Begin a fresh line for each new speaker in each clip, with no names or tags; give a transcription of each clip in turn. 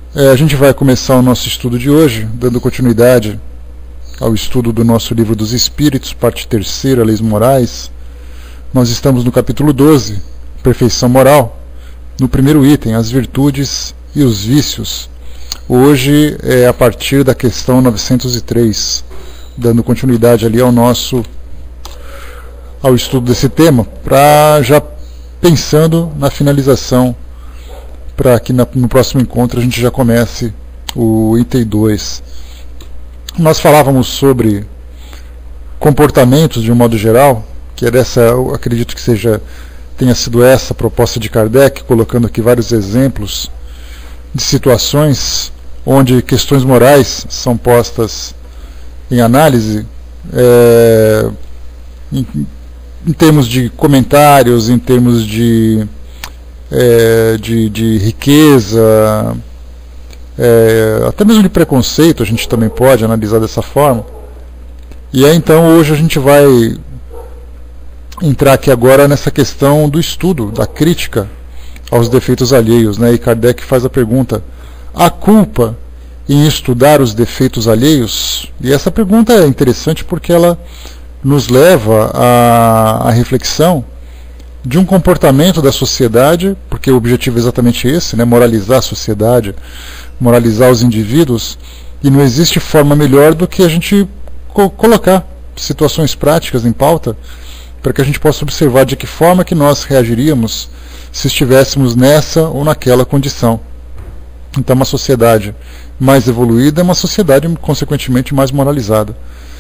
A gente vai começar o nosso estudo de hoje, dando continuidade ao estudo do nosso Livro dos Espíritos, parte 3ª, Leis Morais. Nós estamos no capítulo 12, Perfeição Moral, no primeiro item, as virtudes e os vícios. Hoje é a partir da questão 903, dando continuidade ali ao estudo desse tema, para já pensando na finalização, para que no próximo encontro a gente já comece o item 2. Nós falávamos sobre comportamentos de um modo geral, que é dessa, eu acredito que tenha sido essa a proposta de Kardec, colocando aqui vários exemplos de situações onde questões morais são postas em análise, em termos de comentários, em termos de riqueza, até mesmo de preconceito, a gente também pode analisar dessa forma. E aí então hoje a gente vai entrar aqui agora nessa questão do estudo, da crítica aos defeitos alheios, né? E Kardec faz a pergunta: há culpa em estudar os defeitos alheios? E essa pergunta é interessante porque ela nos leva à reflexão de um comportamento da sociedade, porque o objetivo é exatamente esse, né? Moralizar a sociedade, moralizar os indivíduos, e não existe forma melhor do que a gente colocar situações práticas em pauta, para que a gente possa observar de que forma que nós reagiríamos se estivéssemos nessa ou naquela condição. Então, uma sociedade mais evoluída é uma sociedade, consequentemente, mais moralizada.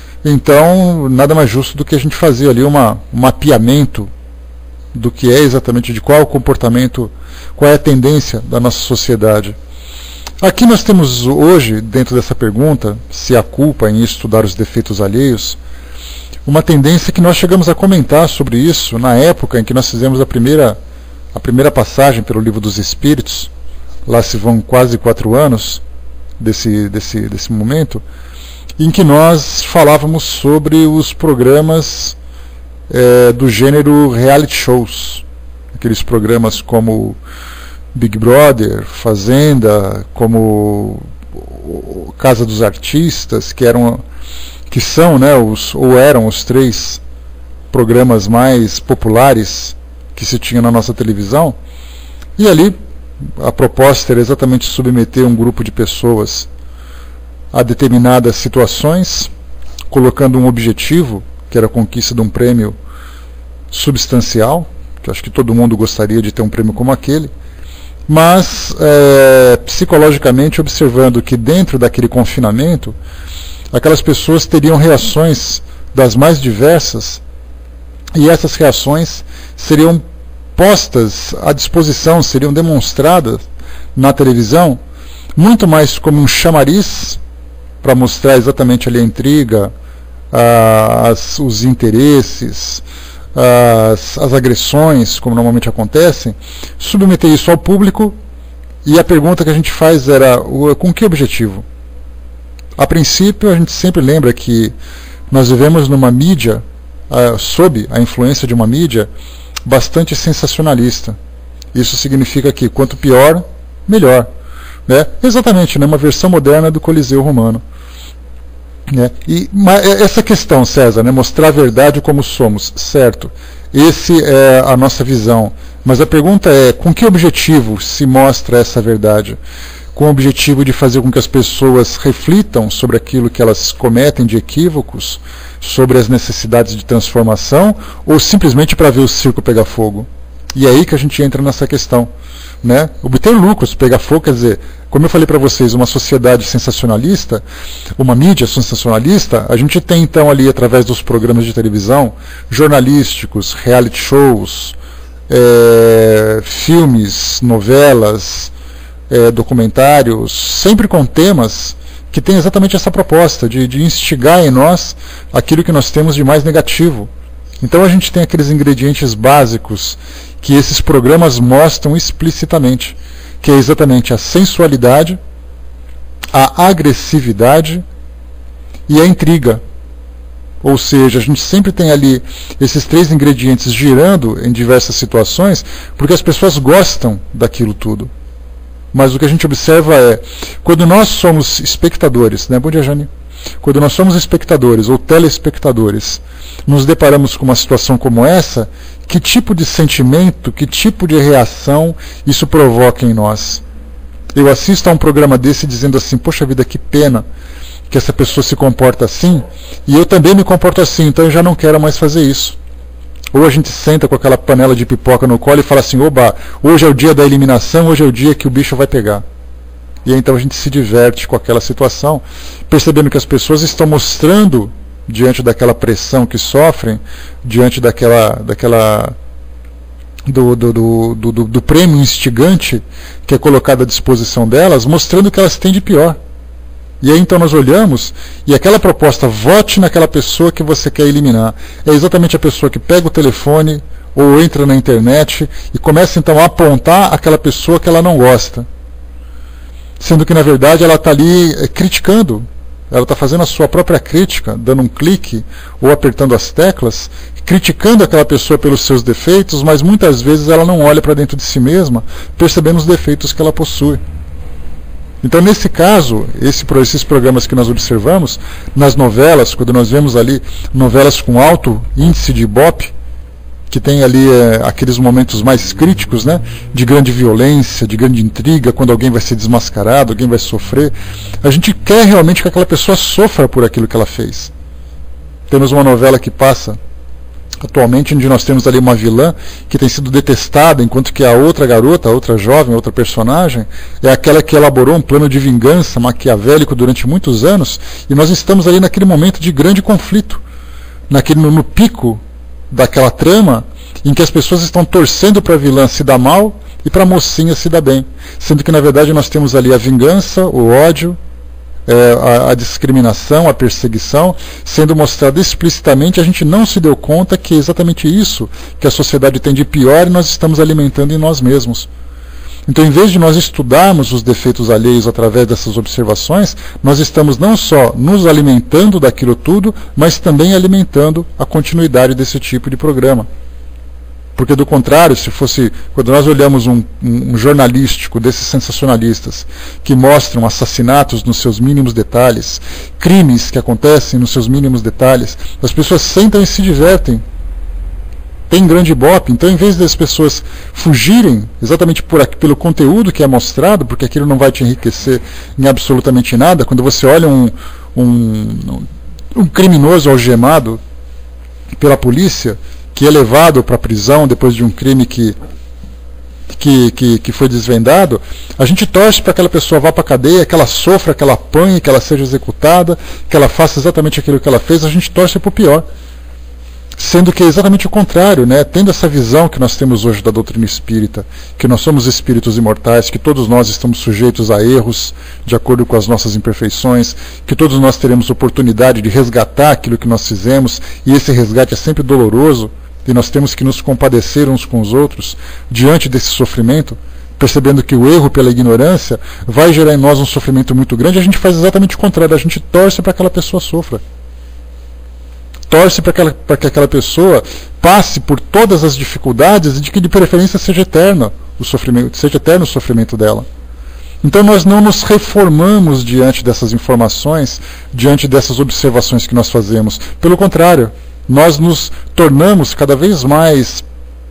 Então, nada mais justo do que a gente fazer ali um mapeamento do que é exatamente, de qual é o comportamento, qual é a tendência da nossa sociedade. Aqui nós temos hoje, dentro dessa pergunta, se há culpa em estudar os defeitos alheios, uma tendência que nós chegamos a comentar sobre isso na época em que nós fizemos a primeira passagem pelo Livro dos Espíritos. Lá se vão quase 4 anos desse momento, em que nós falávamos sobre os programas do gênero reality shows, aqueles programas como Big Brother, Fazenda, como Casa dos Artistas, que são, né, eram os 3 programas mais populares que se tinha na nossa televisão. E ali a proposta era exatamente submeter um grupo de pessoas a determinadas situações, colocando um objetivo, que era a conquista de um prêmio substancial, que eu acho que todo mundo gostaria de ter um prêmio como aquele, mas psicologicamente observando que dentro daquele confinamento aquelas pessoas teriam reações das mais diversas, e essas reações seriam postas à disposição, seriam demonstradas na televisão, muito mais como um chamariz para mostrar exatamente ali a intriga, os interesses, as agressões, como normalmente acontecem, submeter isso ao público. E a pergunta que a gente faz era: com que objetivo? A princípio, a gente sempre lembra que nós vivemos numa mídia, sob a influência de uma mídia bastante sensacionalista. Isso significa que quanto pior, melhor, né? Exatamente, né? Uma versão moderna do Coliseu Romano, né? E essa questão, César, né? Mostrar a verdade como somos, certo? Esse é a nossa visão. Mas a pergunta é: com que objetivo se mostra essa verdade? Com o objetivo de fazer com que as pessoas reflitam sobre aquilo que elas cometem de equívocos, sobre as necessidades de transformação, ou simplesmente para ver o circo pegar fogo? E é aí que a gente entra nessa questão, né? Obter lucros, pegar fogo, quer dizer, como eu falei para vocês, uma sociedade sensacionalista, uma mídia sensacionalista, a gente tem então ali, através dos programas de televisão, jornalísticos, reality shows, filmes, novelas, documentários, sempre com temas que tem exatamente essa proposta de instigar em nós aquilo que nós temos de mais negativo. Então a gente tem aqueles ingredientes básicos que esses programas mostram explicitamente, que é exatamente a sensualidade, a agressividade e a intriga. Ou seja, a gente sempre tem ali esses 3 ingredientes girando em diversas situações, porque as pessoas gostam daquilo tudo. mas o que a gente observa é, quando nós somos espectadores, né? Bom dia, Jane. Quando nós somos espectadores ou telespectadores, nos deparamos com uma situação como essa, que tipo de sentimento, que tipo de reação isso provoca em nós? Eu assisto a um programa desse dizendo assim, poxa vida, que pena que essa pessoa se comporta assim, e eu também me comporto assim, então eu já não quero mais fazer isso. Ou a gente senta com aquela panela de pipoca no colo e fala assim, oba, hoje é o dia da eliminação, hoje é o dia que o bicho vai pegar. E aí, então a gente se diverte com aquela situação, percebendo que as pessoas estão mostrando, diante daquela pressão que sofrem, diante do prêmio instigante que é colocado à disposição delas, mostrando o que elas têm de pior. E aí então nós olhamos, e aquela proposta, vote naquela pessoa que você quer eliminar, é exatamente a pessoa que pega o telefone ou entra na internet e começa então a apontar aquela pessoa que ela não gosta. Sendo que na verdade ela está ali criticando, ela está fazendo a sua própria crítica, dando um clique ou apertando as teclas, criticando aquela pessoa pelos seus defeitos, mas muitas vezes ela não olha para dentro de si mesma, percebendo os defeitos que ela possui. Então, nesse caso, esses programas que nós observamos, nas novelas, quando nós vemos ali novelas com alto índice de Ibope, que tem ali aqueles momentos mais críticos, né, de grande violência, de grande intriga, quando alguém vai ser desmascarado, alguém vai sofrer, a gente quer realmente que aquela pessoa sofra por aquilo que ela fez. Temos uma novela que passa atualmente, onde nós temos ali uma vilã que tem sido detestada, enquanto que a outra garota, a outra jovem, a outra personagem, é aquela que elaborou um plano de vingança maquiavélico durante muitos anos, e nós estamos ali naquele momento de grande conflito, no pico daquela trama, em que as pessoas estão torcendo para a vilã se dar mal e para a mocinha se dar bem, sendo que na verdade nós temos ali a vingança, o ódio, a discriminação, a perseguição, sendo mostrada explicitamente. A gente não se deu conta que é exatamente isso que a sociedade tem de pior e nós estamos alimentando em nós mesmos. Então, em vez de nós estudarmos os defeitos alheios através dessas observações, nós estamos não só nos alimentando daquilo tudo, mas também alimentando a continuidade desse tipo de programa. Porque, do contrário, se fosse, quando nós olhamos um jornalístico desses sensacionalistas que mostram assassinatos nos seus mínimos detalhes, crimes que acontecem nos seus mínimos detalhes, as pessoas sentam e se divertem. Tem grande ibope. Então, em vez das pessoas fugirem exatamente pelo conteúdo que é mostrado, porque aquilo não vai te enriquecer em absolutamente nada, quando você olha um criminoso algemado pela polícia, que é levado para a prisão depois de um crime que foi desvendado, a gente torce para que aquela pessoa vá para a cadeia, que ela sofra, que ela apanhe, que ela seja executada, que ela faça exatamente aquilo que ela fez. A gente torce para o pior. Sendo que é exatamente o contrário, né? Tendo essa visão que nós temos hoje da doutrina espírita, que nós somos espíritos imortais, que todos nós estamos sujeitos a erros de acordo com as nossas imperfeições, que todos nós teremos oportunidade de resgatar aquilo que nós fizemos, e esse resgate é sempre doloroso, e nós temos que nos compadecer uns com os outros diante desse sofrimento, percebendo que o erro pela ignorância vai gerar em nós um sofrimento muito grande. A gente faz exatamente o contrário, a gente torce para que aquela pessoa sofra. Torce para que aquela pessoa passe por todas as dificuldades e de que de preferência seja eterno o sofrimento dela. Então nós não nos reformamos diante dessas informações, diante dessas observações que nós fazemos. Pelo contrário, nós nos tornamos cada vez mais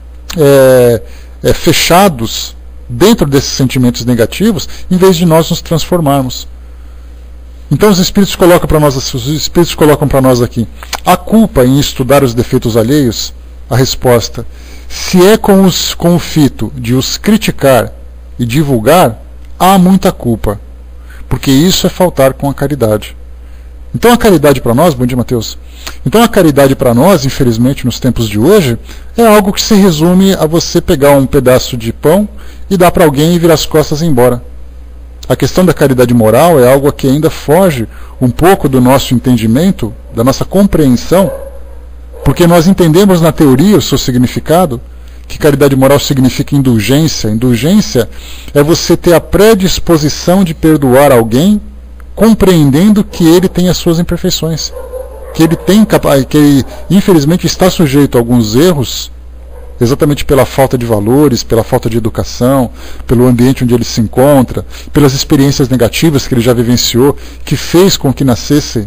fechados dentro desses sentimentos negativos, em vez de nós nos transformarmos. Então os Espíritos colocam para nós aqui: a culpa em estudar os defeitos alheios? A resposta: se é com o fito de os criticar e divulgar, há muita culpa, porque isso é faltar com a caridade. Então a caridade para nós, bom dia, Mateus. Então a caridade para nós, infelizmente, nos tempos de hoje, é algo que se resume a você pegar um pedaço de pão e dar para alguém e virar as costas e ir embora. A questão da caridade moral é algo que ainda foge um pouco do nosso entendimento, da nossa compreensão, porque nós entendemos na teoria o seu significado, que caridade moral significa indulgência. Indulgência é você ter a predisposição de perdoar alguém, compreendendo que ele tem as suas imperfeições, que ele infelizmente está sujeito a alguns erros exatamente pela falta de valores, pela falta de educação, pelo ambiente onde ele se encontra, pelas experiências negativas que ele já vivenciou, que fez com que nascessem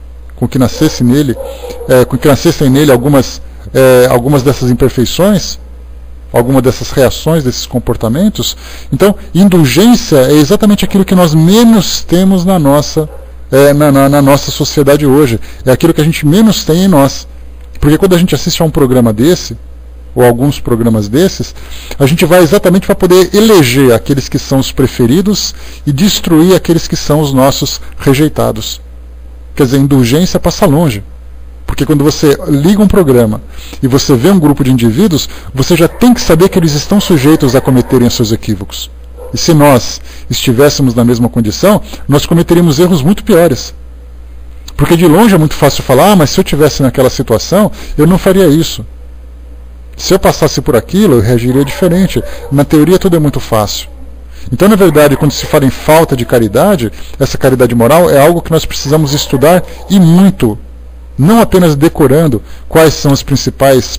nele algumas dessas imperfeições, alguma dessas reações, desses comportamentos. Então, indulgência é exatamente aquilo que nós menos temos na nossa sociedade hoje. É aquilo que a gente menos tem em nós. Porque quando a gente assiste a um programa desse, ou alguns programas desses, a gente vai exatamente para poder eleger aqueles que são os preferidos e destruir aqueles que são os nossos rejeitados. Quer dizer, indulgência passa longe. Porque quando você liga um programa e você vê um grupo de indivíduos, você já tem que saber que eles estão sujeitos a cometerem os seus equívocos. E se nós estivéssemos na mesma condição, nós cometeríamos erros muito piores. Porque de longe é muito fácil falar, mas se eu estivesse naquela situação, eu não faria isso. Se eu passasse por aquilo, eu reagiria diferente. Na teoria tudo é muito fácil. Então, na verdade, quando se fala em falta de caridade, essa caridade moral é algo que nós precisamos estudar e muito. Não apenas decorando quais são os principais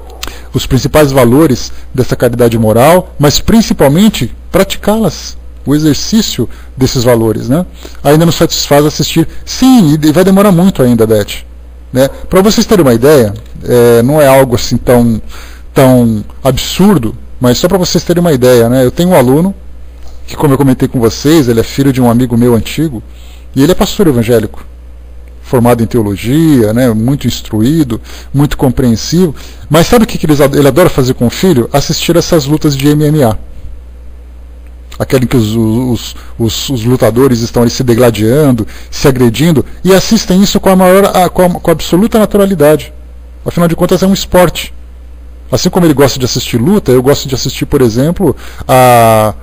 valores dessa caridade moral, mas principalmente praticá-las, o exercício desses valores, né? Ainda nos satisfaz assistir. Sim, e vai demorar muito ainda, Beth. Né? Para vocês terem uma ideia, não é algo assim tão absurdo, mas só para vocês terem uma ideia, né? Eu tenho um aluno que, como eu comentei com vocês, ele é filho de um amigo meu antigo, e ele é pastor evangélico, formado em teologia, né, muito instruído, muito compreensivo. Mas sabe o que ele adora fazer com o filho? Assistir essas lutas de MMA. Aquele que os lutadores estão ali se degladiando, se agredindo, e assistem isso com a absoluta naturalidade. Afinal de contas, é um esporte. Assim como ele gosta de assistir luta, eu gosto de assistir, por exemplo, a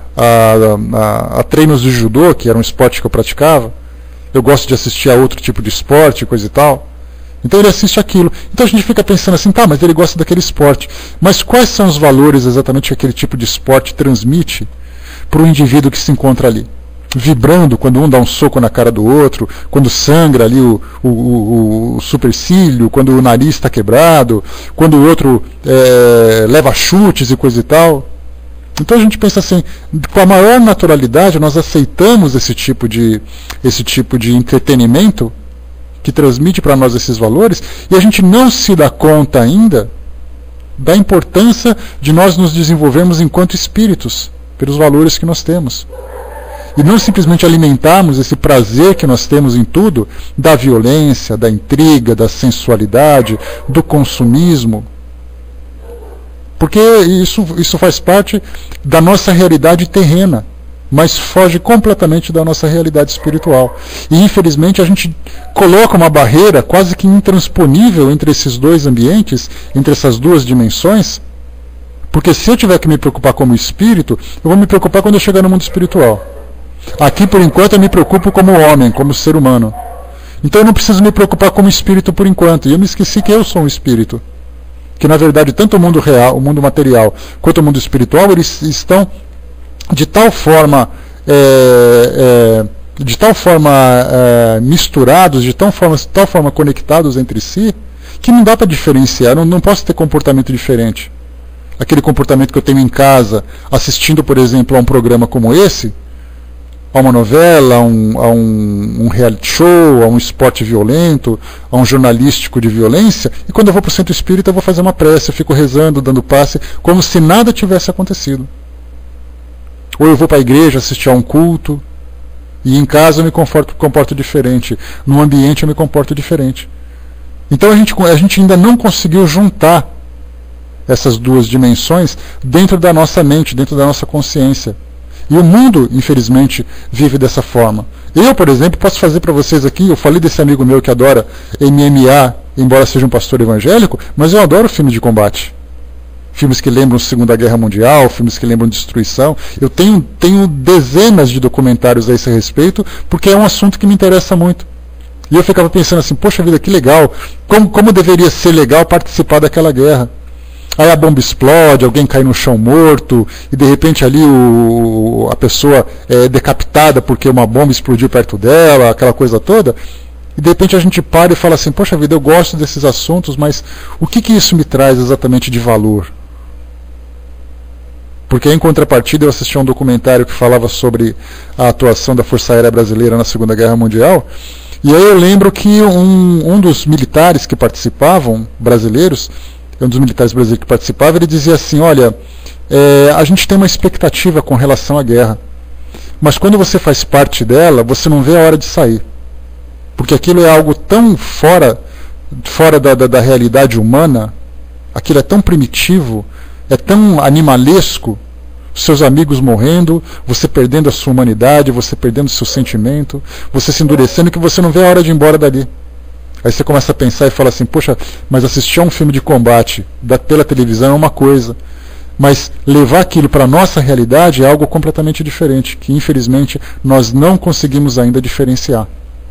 treinos de judô, que era um esporte que eu praticava. Eu gosto de assistir a outro tipo de esporte, coisa e tal. Então ele assiste aquilo. Então a gente fica pensando assim, tá, mas ele gosta daquele esporte. Mas quais são os valores exatamente que aquele tipo de esporte transmite para o indivíduo que se encontra ali? Vibrando quando um dá um soco na cara do outro, quando sangra ali o supercílio, quando o nariz está quebrado, quando o outro leva chutes e coisa e tal. Então a gente pensa assim, com a maior naturalidade nós aceitamos esse tipo de entretenimento que transmite para nós esses valores, e a gente não se dá conta ainda da importância de nós nos desenvolvermos enquanto espíritos, pelos valores que nós temos. E não simplesmente alimentarmos esse prazer que nós temos em tudo, da violência, da intriga, da sensualidade, do consumismo. Porque isso faz parte da nossa realidade terrena, mas foge completamente da nossa realidade espiritual. E infelizmente a gente coloca uma barreira quase que intransponível entre esses dois ambientes, entre essas duas dimensões, porque se eu tiver que me preocupar como espírito, eu vou me preocupar quando eu chegar no mundo espiritual. Aqui, por enquanto, eu me preocupo como homem, como ser humano. Então eu não preciso me preocupar como espírito por enquanto. E eu me esqueci que eu sou um espírito. Que na verdade tanto o mundo real, o mundo material, quanto o mundo espiritual, eles estão de tal forma misturados, de tal forma conectados entre si, que não dá para diferenciar. Não posso ter comportamento diferente. Aquele comportamento que eu tenho em casa, assistindo, por exemplo, a um programa como esse, a uma novela, a um reality show, a um esporte violento, a um jornalístico de violência, e quando eu vou para o centro espírita eu vou fazer uma prece, eu fico rezando, dando passe, como se nada tivesse acontecido. Ou eu vou para a igreja assistir a um culto, e em casa eu me comporto diferente, no ambiente eu me comporto diferente. Então a gente ainda não conseguiu juntar essas duas dimensões dentro da nossa mente, dentro da nossa consciência. E o mundo, infelizmente, vive dessa forma. Eu, por exemplo, posso fazer para vocês aqui, eu falei desse amigo meu que adora MMA, embora seja um pastor evangélico, mas eu adoro filmes de combate. Filmes que lembram a Segunda Guerra Mundial, filmes que lembram destruição. Eu tenho dezenas de documentários a esse respeito, porque é um assunto que me interessa muito. E eu ficava pensando assim, poxa vida, que legal, como deveria ser legal participar daquela guerra. Aí a bomba explode, alguém cai no chão morto, e de repente ali a pessoa é decapitada porque uma bomba explodiu perto dela, aquela coisa toda. E de repente a gente para e fala assim, poxa vida, eu gosto desses assuntos, mas o que isso me traz exatamente de valor? Porque, em contrapartida, eu assisti a um documentário que falava sobre a atuação da Força Aérea Brasileira na Segunda Guerra Mundial, e aí eu lembro que um dos militares que participavam, brasileiros, ele dizia assim, olha, a gente tem uma expectativa com relação à guerra, mas quando você faz parte dela, você não vê a hora de sair. Porque aquilo é algo tão fora da realidade humana, aquilo é tão primitivo, é tão animalesco, seus amigos morrendo, você perdendo a sua humanidade, você perdendo o seu sentimento, você se endurecendo, que você não vê a hora de ir embora dali. Aí você começa a pensar e fala assim, poxa, mas assistir a um filme de combate pela televisão é uma coisa, mas levar aquilo para a nossa realidade é algo completamente diferente, que infelizmente nós não conseguimos ainda diferenciar.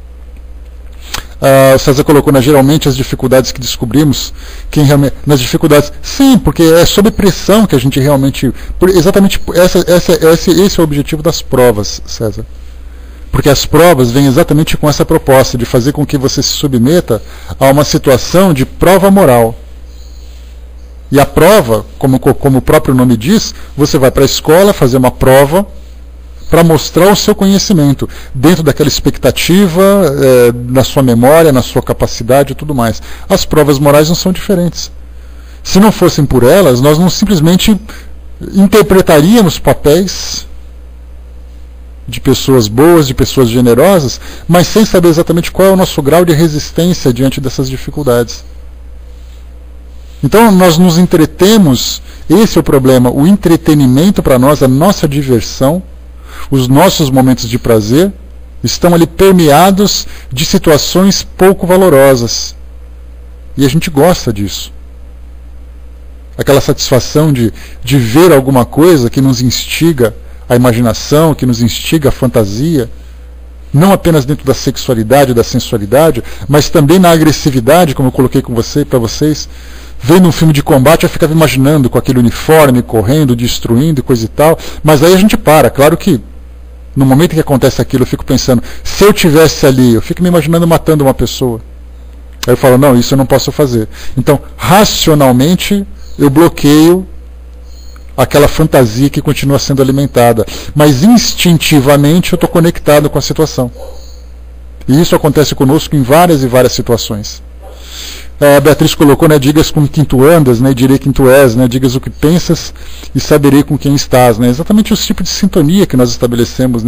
O César colocou, né, geralmente as dificuldades que descobrimos, nas dificuldades, sim, porque é sob pressão que a gente realmente, exatamente esse é o objetivo das provas, César, porque as provas vêm exatamente com essa proposta de fazer com que você se submeta a uma situação de prova moral. E a prova, como o próprio nome diz, você vai para a escola fazer uma prova para mostrar o seu conhecimento, dentro daquela expectativa, na sua memória, na sua capacidade e tudo mais. As provas morais não são diferentes. Se não fossem por elas, nós não simplesmente interpretaríamos papéis de pessoas boas, de pessoas generosas, mas sem saber exatamente qual é o nosso grau de resistência diante dessas dificuldades. Então nós nos entretemos, esse é o problema, o entretenimento para nós, a nossa diversão, os nossos momentos de prazer estão ali permeados de situações pouco valorosas. E a gente gosta disso. Aquela satisfação de ver alguma coisa que nos instiga a imaginação, que nos instiga a fantasia, não apenas dentro da sexualidade, da sensualidade, mas também na agressividade, como eu coloquei para vocês. Vendo um filme de combate, eu ficava imaginando com aquele uniforme, correndo, destruindo e coisa e tal, mas aí a gente para. Claro que no momento que acontece aquilo, eu fico pensando, se eu tivesse ali, eu fico me imaginando matando uma pessoa. Aí eu falo, não, isso eu não posso fazer. Então, racionalmente, eu bloqueio aquela fantasia que continua sendo alimentada, mas instintivamente eu estou conectado com a situação. E isso acontece conosco em várias e várias situações. A Beatriz colocou, né, digas com quem tu andas, né, direi quem tu és, né, digas o que pensas e saberei com quem estás, né, exatamente esse tipo de sintonia que nós estabelecemos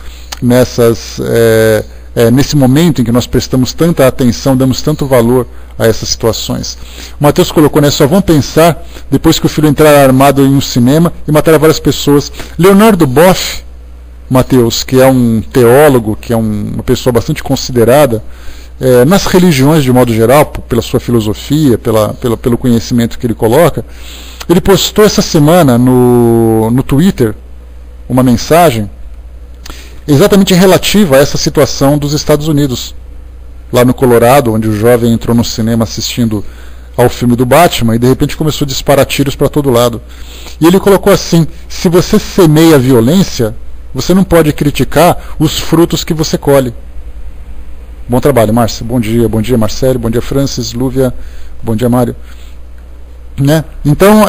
nesse momento em que nós prestamos tanta atenção, damos tanto valor a essas situações. O Mateus colocou, né, só vão pensar depois que o filho entrar armado em um cinema e matar várias pessoas. Leonardo Boff, Mateus, que é um teólogo, que é uma pessoa bastante considerada, nas religiões de modo geral, pela sua filosofia, pelo conhecimento que ele coloca, ele postou essa semana no Twitter uma mensagem exatamente relativa a essa situação dos Estados Unidos, lá no Colorado, onde o jovem entrou no cinema assistindo ao filme do Batman e de repente começou a disparar tiros para todo lado. E ele colocou assim, se você semeia violência, você não pode criticar os frutos que você colhe. Bom trabalho, Márcia. Bom dia, Marcelo. Bom dia, Francis, Lúvia. Bom dia, Mário. Né? Então,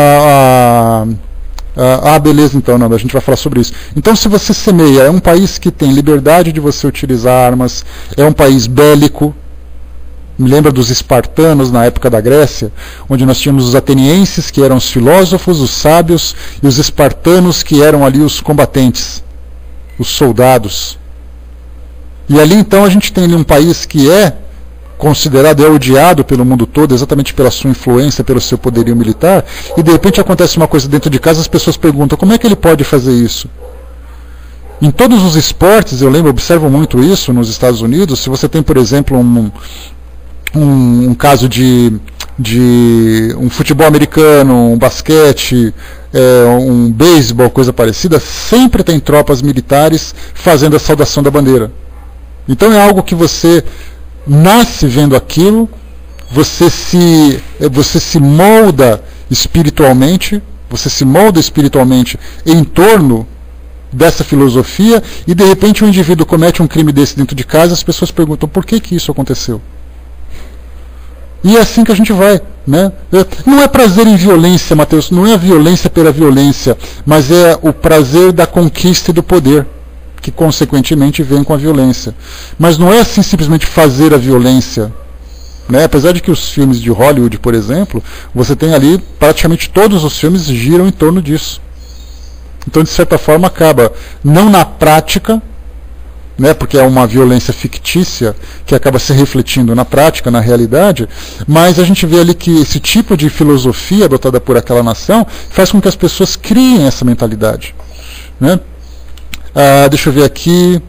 beleza, então, não, a gente vai falar sobre isso. Então, se você semeia, é um país que tem liberdade de você utilizar armas, é um país bélico. Me lembra dos espartanos na época da Grécia, onde nós tínhamos os atenienses, que eram os filósofos, os sábios, e os espartanos, que eram ali os combatentes, os soldados. E ali então a gente tem ali um país que é considerado, é odiado pelo mundo todo, exatamente pela sua influência, pelo seu poderio militar, e de repente acontece uma coisa dentro de casa, as pessoas perguntam, como é que ele pode fazer isso? Em todos os esportes, eu observo muito isso nos Estados Unidos, se você tem, por exemplo, um caso de um futebol americano, um basquete, um beisebol, coisa parecida, sempre tem tropas militares fazendo a saudação da bandeira. Então é algo que você nasce vendo aquilo, você se molda espiritualmente, em torno dessa filosofia, e de repente um indivíduo comete um crime desse dentro de casa, as pessoas perguntam por que isso aconteceu. E é assim que a gente vai, né? Não é prazer em violência, Mateus, não é a violência pela violência, mas é o prazer da conquista e do poder, que consequentemente vem com a violência. Mas não é assim simplesmente fazer a violência, né? Apesar de que os filmes de Hollywood, por exemplo, você tem ali, praticamente todos os filmes giram em torno disso. Então, de certa forma, acaba, não na prática, né, porque é uma violência fictícia que acaba se refletindo na prática, na realidade, mas a gente vê ali que esse tipo de filosofia adotada por aquela nação faz com que as pessoas criem essa mentalidade, né? Deixa eu ver aqui.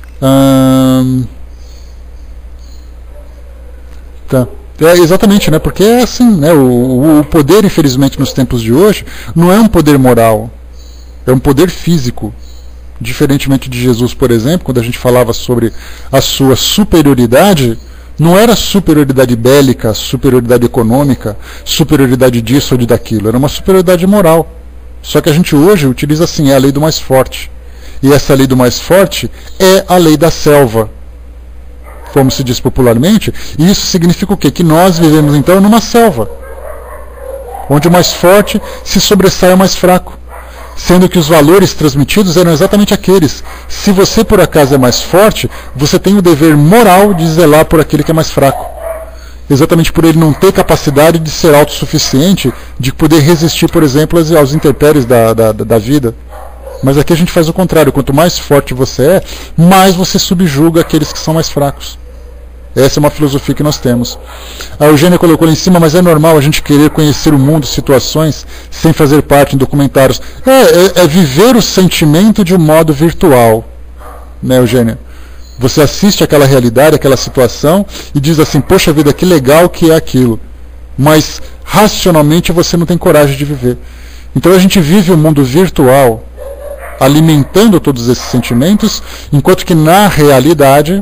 Tá. Exatamente, né? Porque é assim, né? O poder, infelizmente, nos tempos de hoje, não é um poder moral, é um poder físico. Diferentemente de Jesus, por exemplo, quando a gente falava sobre a sua superioridade, não era superioridade bélica, superioridade econômica, superioridade disso ou de daquilo, era uma superioridade moral. Só que a gente hoje utiliza assim, é a lei do mais forte. E essa lei do mais forte é a lei da selva, como se diz popularmente, e isso significa o quê? Que nós vivemos então numa selva, onde o mais forte se sobressai ao mais fraco. Sendo que os valores transmitidos eram exatamente aqueles. Se você por acaso é mais forte, você tem o dever moral de zelar por aquele que é mais fraco. Exatamente por ele não ter capacidade de ser autossuficiente, de poder resistir, por exemplo, aos intempéries da vida. Mas aqui a gente faz o contrário. Quanto mais forte você é, mais você subjuga aqueles que são mais fracos. Essa é uma filosofia que nós temos. A Eugênia colocou lá em cima, mas é normal a gente querer conhecer o mundo, situações, sem fazer parte em documentários. É viver o sentimento de um modo virtual, né, Eugênia? Você assiste aquela realidade, aquela situação, e diz assim, poxa vida, que legal que é aquilo. Mas, racionalmente, você não tem coragem de viver. Então a gente vive o mundo virtual, alimentando todos esses sentimentos, enquanto que na realidade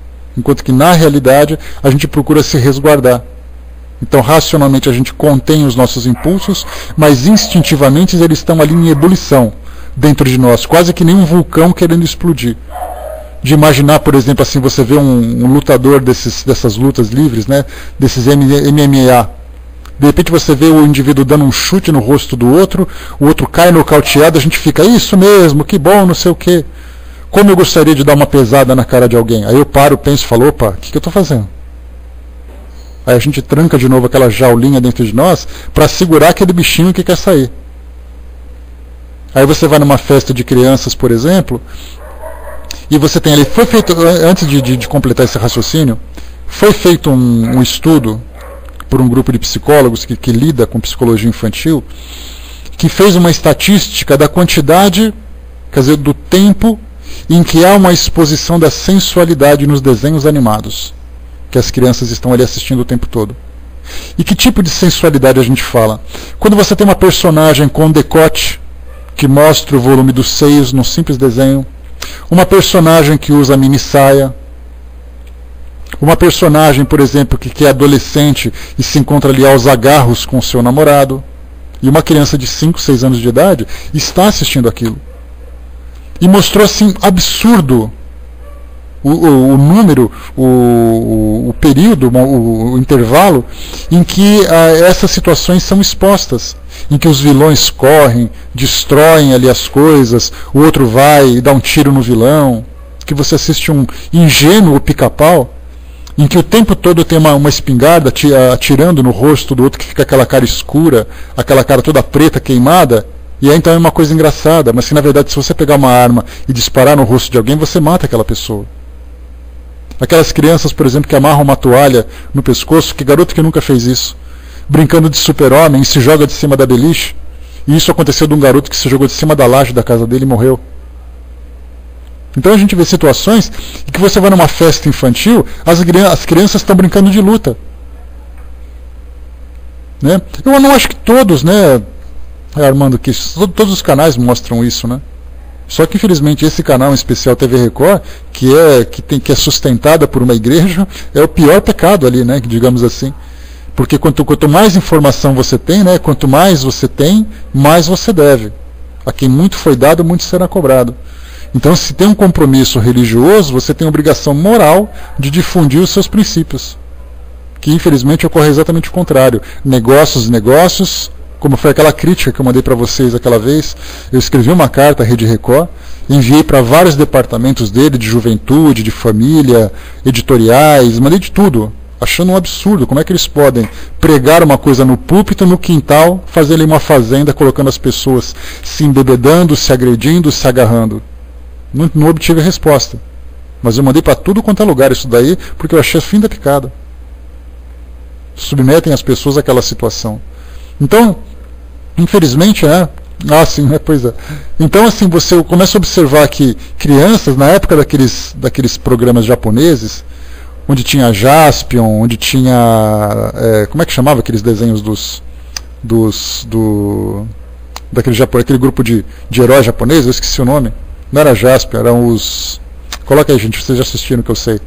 a gente procura se resguardar. Então, racionalmente, a gente contém os nossos impulsos, mas instintivamente eles estão ali em ebulição dentro de nós, quase que nem um vulcão querendo explodir. De imaginar, por exemplo, assim, você vê um lutador dessas lutas livres, né, desses MMA. De repente você vê o indivíduo dando um chute no rosto do outro, o outro cai nocauteado, a gente fica, isso mesmo, que bom, não sei o quê. Como eu gostaria de dar uma pesada na cara de alguém. Aí eu paro, penso e falo, opa, o que eu estou fazendo? Aí a gente tranca de novo aquela jaulinha dentro de nós para segurar aquele bichinho que quer sair. Aí você vai numa festa de crianças, por exemplo, e você tem ali, foi feito, antes de completar esse raciocínio, foi feito um estudo por um grupo de psicólogos que lida com psicologia infantil, que fez uma estatística da quantidade, quer dizer, do tempo em que há uma exposição da sensualidade nos desenhos animados, que as crianças estão ali assistindo o tempo todo. E que tipo de sensualidade a gente fala? Quando você tem uma personagem com decote, que mostra o volume dos seios num simples desenho, uma personagem que usa mini saia, uma personagem, por exemplo, que é adolescente e se encontra ali aos agarros com o seu namorado, e uma criança de 5, 6 anos de idade está assistindo aquilo. E mostrou assim absurdo o número, o período, o intervalo em que essas situações são expostas, em que os vilões correm, destroem ali as coisas, o outro vai e dá um tiro no vilão, que você assiste um ingênuo pica-pau, em que o tempo todo tem uma espingarda atirando no rosto do outro, que fica aquela cara escura, aquela cara toda preta, queimada. E aí então é uma coisa engraçada, mas que na verdade se você pegar uma arma e disparar no rosto de alguém, você mata aquela pessoa. Aquelas crianças, por exemplo, que amarram uma toalha no pescoço, que garoto que nunca fez isso? Brincando de super-homem e se joga de cima da beliche. E isso aconteceu de um garoto que se jogou de cima da laje da casa dele e morreu. Então a gente vê situações em que você vai numa festa infantil, as crianças estão brincando de luta. Né? Eu não acho que todos, né, Armando, que todos os canais mostram isso, né? Só que infelizmente esse canal em especial TV Record, que é sustentada por uma igreja, é o pior pecado ali, né, digamos assim. Porque quanto mais informação você tem, né, quanto mais você tem, mais você deve. A quem muito foi dado, muito será cobrado. Então, se tem um compromisso religioso, você tem a obrigação moral de difundir os seus princípios, que infelizmente ocorre exatamente o contrário. Negócios, como foi aquela crítica que eu mandei para vocês aquela vez, eu escrevi uma carta à Rede Record, enviei para vários departamentos dele, de juventude, de família, editoriais, mandei de tudo, achando um absurdo. Como é que eles podem pregar uma coisa no púlpito, no quintal, fazer ali uma fazenda, colocando as pessoas se embebedando, se agredindo, se agarrando? Não obtive resposta. Mas eu mandei para tudo quanto é lugar isso daí, porque eu achei o fim da picada. Submetem as pessoas àquela situação. Então, infelizmente, pois é. Então, assim, você começa a observar que crianças, na época daqueles programas japoneses, onde tinha Jaspion, onde tinha... como é que chamava aqueles desenhos daquele grupo de heróis japoneses? Eu esqueci o nome. Não era Jaspion, eram os... Coloca aí, gente, vocês já assistiram, que eu sei.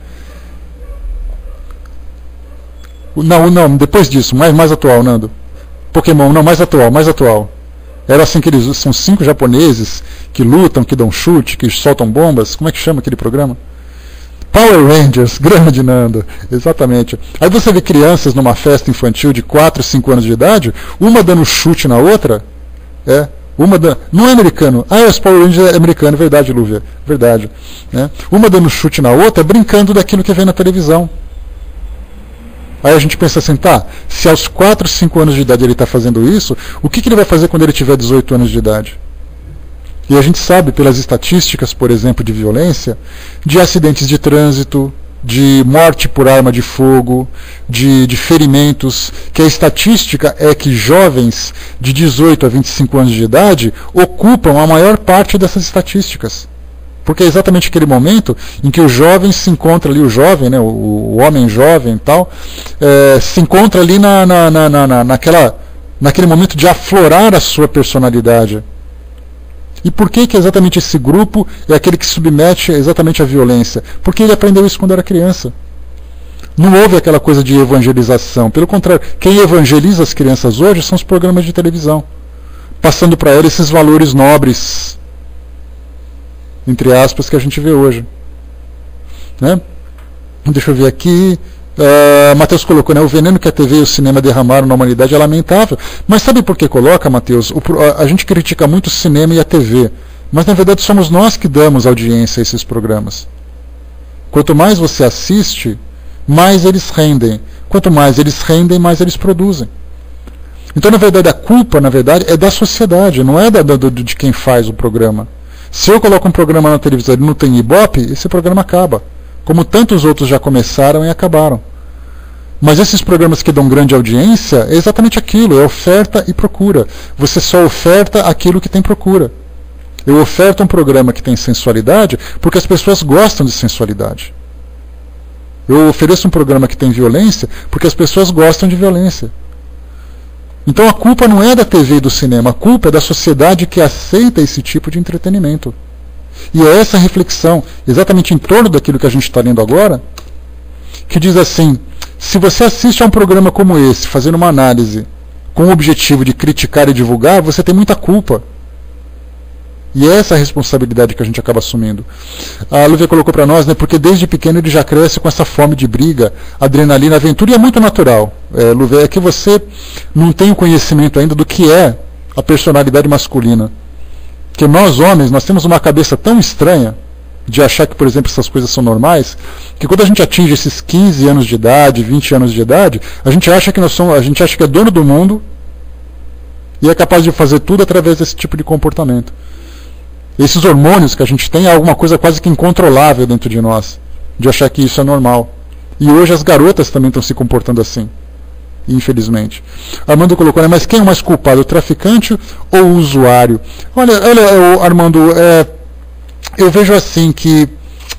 Não, depois disso, mais atual, Nando. Pokémon, não, mais atual. Era assim que eles são 5 japoneses que lutam, que dão chute, que soltam bombas. Como é que chama aquele programa? Power Rangers, grande Nando, exatamente. Aí você vê crianças numa festa infantil de 4, 5 anos de idade, uma dando chute na outra, não é americano. Os Power Rangers é americano, é verdade, Lúvia, verdade. Né? Uma dando chute na outra, brincando daquilo que vem na televisão. Aí a gente pensa assim, se aos 4, 5 anos de idade ele está fazendo isso, o que ele vai fazer quando ele tiver 18 anos de idade? E a gente sabe, pelas estatísticas, por exemplo, de violência, de acidentes de trânsito, de morte por arma de fogo, de ferimentos, que a estatística é que jovens de 18 a 25 anos de idade ocupam a maior parte dessas estatísticas. Porque é exatamente aquele momento em que o jovem se encontra ali, o jovem, né, o homem jovem e tal, se encontra ali naquele momento de aflorar a sua personalidade. E por que exatamente esse grupo é aquele que submete exatamente à violência? Porque ele aprendeu isso quando era criança. Não houve aquela coisa de evangelização. Pelo contrário, quem evangeliza as crianças hoje são os programas de televisão, passando para elas esses valores nobres, entre aspas, que a gente vê hoje. Né? Deixa eu ver aqui. Matheus colocou, né, o veneno que a TV e o cinema derramaram na humanidade é lamentável. Mas sabe por que coloca, Matheus? A gente critica muito o cinema e a TV, mas na verdade somos nós que damos audiência a esses programas. Quanto mais você assiste, mais eles rendem. Quanto mais eles rendem, mais eles produzem. Então, na verdade, a culpa, é da sociedade, não é de quem faz o programa. Se eu coloco um programa na televisão e não tem Ibope, esse programa acaba. Como tantos outros já começaram e acabaram. Mas esses programas que dão grande audiência, é exatamente aquilo, é oferta e procura. Você só oferta aquilo que tem procura. Eu oferto um programa que tem sensualidade porque as pessoas gostam de sensualidade. Eu ofereço um programa que tem violência porque as pessoas gostam de violência. Então a culpa não é da TV e do cinema, a culpa é da sociedade que aceita esse tipo de entretenimento. E é essa reflexão, exatamente em torno daquilo que a gente está lendo agora, que diz assim, se você assiste a um programa como esse, fazendo uma análise com o objetivo de criticar e divulgar, você tem muita culpa. E é essa a responsabilidade que a gente acaba assumindo. A Lúvia colocou para nós, né, porque desde pequeno ele já cresce com essa fome de briga, adrenalina, aventura, e é muito natural. Lúvia, é que você não tem o conhecimento ainda do que é a personalidade masculina. Porque nós homens, nós temos uma cabeça tão estranha de achar que, por exemplo, essas coisas são normais, que quando a gente atinge esses 15 anos de idade, 20 anos de idade, a gente acha que é dono do mundo e é capaz de fazer tudo através desse tipo de comportamento. Esses hormônios que a gente tem é alguma coisa quase que incontrolável dentro de nós, de achar que isso é normal. E hoje as garotas também estão se comportando assim, infelizmente. Armando colocou, né, mas quem é o mais culpado, o traficante ou o usuário? Olha Armando, eu vejo assim que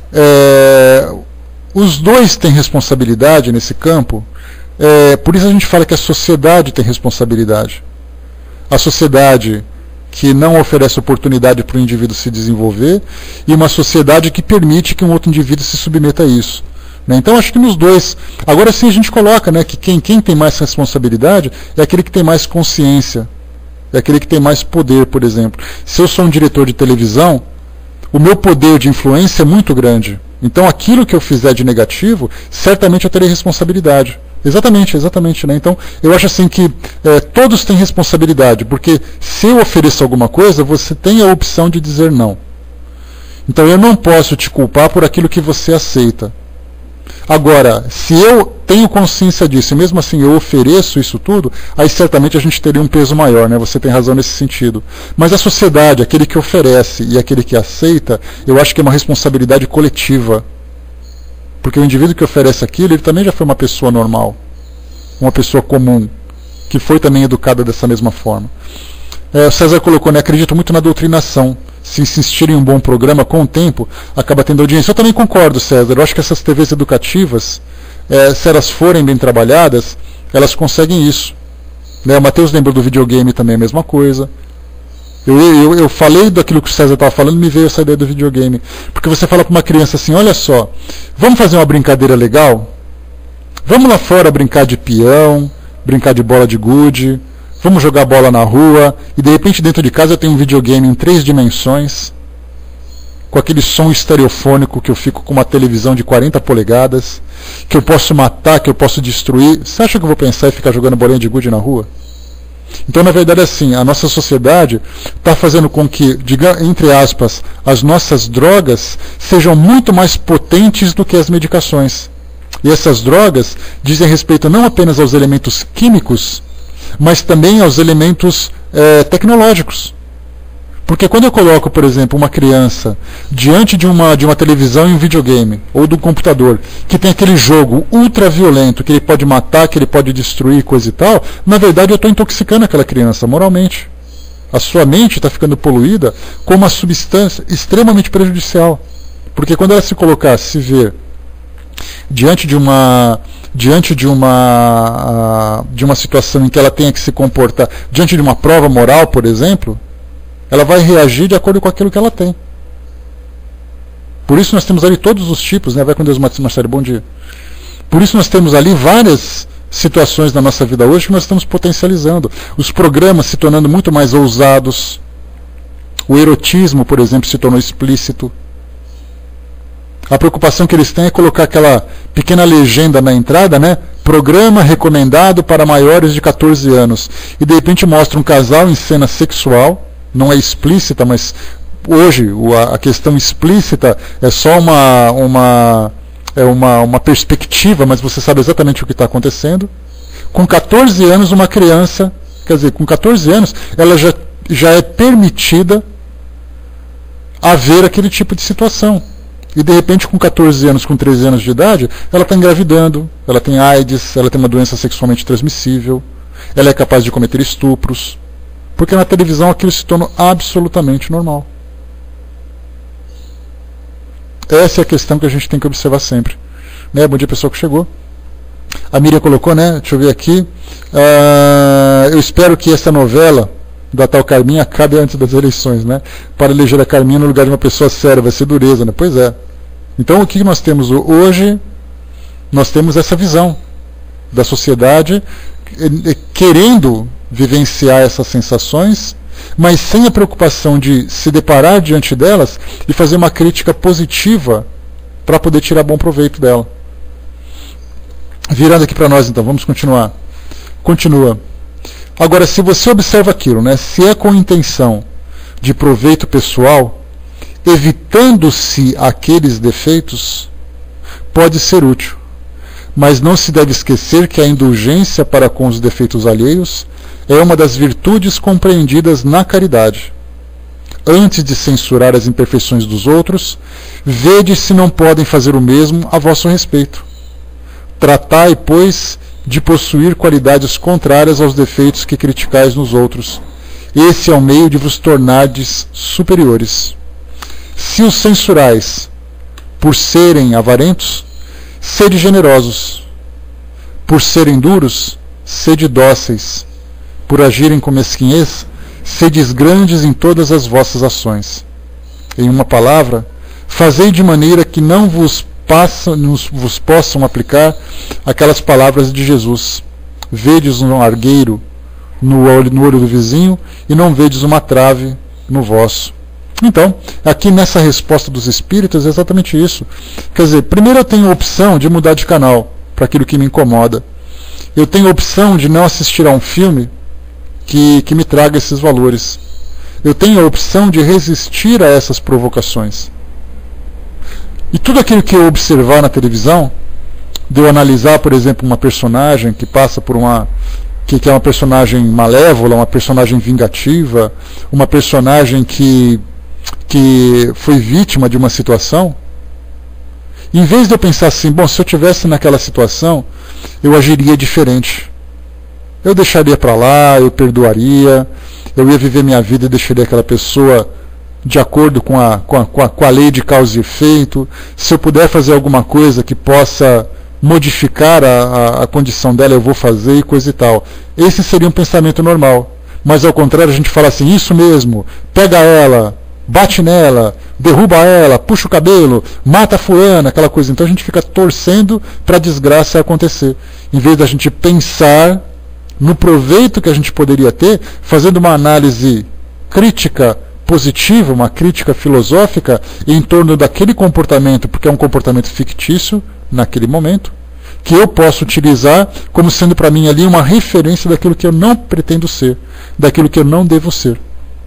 os dois têm responsabilidade nesse campo, por isso a gente fala que a sociedade tem responsabilidade. A sociedade que não oferece oportunidade para o indivíduo se desenvolver e uma sociedade que permite que um outro indivíduo se submeta a isso. Então acho que nos dois. Agora sim a gente coloca, né, que quem tem mais responsabilidade é aquele que tem mais consciência, é aquele que tem mais poder, por exemplo. Se eu sou um diretor de televisão, o meu poder de influência é muito grande. Então aquilo que eu fizer de negativo, certamente eu terei responsabilidade. Exatamente, né? Então, eu acho assim que todos têm responsabilidade, porque se eu ofereço alguma coisa, você tem a opção de dizer não. Então, eu não posso te culpar por aquilo que você aceita. Agora, se eu tenho consciência disso e mesmo assim eu ofereço isso tudo, aí certamente a gente teria um peso maior, né? Você tem razão nesse sentido. Mas a sociedade, aquele que oferece e aquele que aceita, eu acho que é uma responsabilidade coletiva. Porque o indivíduo que oferece aquilo, ele também já foi uma pessoa normal, uma pessoa comum, que foi também educada dessa mesma forma. O César colocou, né, acredito muito na doutrinação. Se insistir em um bom programa, com o tempo, acaba tendo audiência. Eu também concordo, César. Eu acho que essas TVs educativas, se elas forem bem trabalhadas, elas conseguem isso. Né? O Matheus lembrou do videogame também, a mesma coisa. Eu falei daquilo que o César estava falando, me veio essa ideia do videogame. Porque você fala para uma criança assim, olha só, vamos fazer uma brincadeira legal? Vamos lá fora brincar de peão, brincar de bola de gude, vamos jogar bola na rua, e de repente dentro de casa eu tenho um videogame em 3 dimensões, com aquele som estereofônico que eu fico com uma televisão de 40 polegadas, que eu posso matar, que eu posso destruir. Você acha que eu vou pensar em ficar jogando bolinha de gude na rua? Então, na verdade, assim, a nossa sociedade está fazendo com que, diga, entre aspas, as nossas drogas sejam muito mais potentes do que as medicações. E essas drogas dizem respeito não apenas aos elementos químicos, mas também aos elementos tecnológicos. Porque quando eu coloco, por exemplo, uma criança diante de uma televisão e um videogame, ou do computador, que tem aquele jogo ultra violento, que ele pode matar, que ele pode destruir, coisa e tal, na verdade eu estou intoxicando aquela criança moralmente. A sua mente está ficando poluída com uma substância extremamente prejudicial. Porque quando ela se colocar, se ver diante de uma situação em que ela tenha que se comportar, diante de uma prova moral, por exemplo, ela vai reagir de acordo com aquilo que ela tem. Por isso nós temos ali todos os tipos, né? Vai com Deus, Marcelo, bom dia. Por isso nós temos ali várias situações na nossa vida hoje que nós estamos potencializando. Os programas se tornando muito mais ousados. O erotismo, por exemplo, se tornou explícito. A preocupação que eles têm é colocar aquela pequena legenda na entrada, né? Programa recomendado para maiores de 14 anos. E de repente mostra um casal em cena sexual. Não é explícita, mas hoje a questão explícita é só uma perspectiva, mas você sabe exatamente o que está acontecendo. Com 14 anos, uma criança, quer dizer, com 14 anos, ela já é permitida a ver aquele tipo de situação. E de repente, com 14 anos, com 13 anos de idade, ela está engravidando, ela tem AIDS, ela tem uma doença sexualmente transmissível, ela é capaz de cometer estupros. Porque na televisão aquilo se torna absolutamente normal. Essa é a questão que a gente tem que observar sempre. Né? Bom dia, pessoal que chegou. A Miriam colocou, né? Deixa eu ver aqui. Eu espero que essa novela da tal Carminha acabe antes das eleições, né? Para eleger a Carminha no lugar de uma pessoa séria, vai ser dureza, né? Pois é. Então o que nós temos hoje? Nós temos essa visão da sociedade querendo vivenciar essas sensações, mas sem a preocupação de se deparar diante delas e fazer uma crítica positiva para poder tirar bom proveito dela. Virando aqui para nós então, vamos continuar. Continua. Agora, se você observa aquilo, né, se é com intenção de proveito pessoal, evitando-se aqueles defeitos, pode ser útil. Mas não se deve esquecer que a indulgência para com os defeitos alheios é uma das virtudes compreendidas na caridade. Antes de censurar as imperfeições dos outros, vede se não podem fazer o mesmo a vosso respeito. Tratai, pois, de possuir qualidades contrárias aos defeitos que criticais nos outros. Esse é o meio de vos tornardes superiores. Se os censurais por serem avarentos, sede generosos. Por serem duros, sede dóceis. Por agirem com mesquinhez, sedes grandes em todas as vossas ações. Em uma palavra, fazei de maneira que não vos possam aplicar aquelas palavras de Jesus. Vedes um argueiro no olho do vizinho e não vedes uma trave no vosso. Então, aqui nessa resposta dos espíritos é exatamente isso. Quer dizer, primeiro eu tenho a opção de mudar de canal para aquilo que me incomoda. eu tenho a opção de não assistir a um filme que me traga esses valores. Eu tenho a opção de resistir a essas provocações. E tudo aquilo que eu observar na televisão, de eu analisar, por exemplo, uma personagem que passa por que é uma personagem malévola, uma personagem vingativa, uma personagem que foi vítima de uma situação, em vez de eu pensar assim, bom, se eu estivesse naquela situação, eu agiria diferente. Eu deixaria para lá, eu perdoaria, eu ia viver minha vida e deixaria aquela pessoa de acordo com a lei de causa e efeito. Se eu puder fazer alguma coisa que possa modificar a condição dela, eu vou fazer e coisa e tal. Esse seria um pensamento normal. Mas ao contrário, a gente fala assim, isso mesmo, pega ela, bate nela, derruba ela, puxa o cabelo, mata a fulana, aquela coisa. Então a gente fica torcendo para a desgraça acontecer. Em vez da gente pensar no proveito que a gente poderia ter, fazendo uma análise crítica positiva, uma crítica filosófica em torno daquele comportamento, porque é um comportamento fictício naquele momento, que eu posso utilizar como sendo para mim ali uma referência daquilo que eu não pretendo ser, daquilo que eu não devo ser.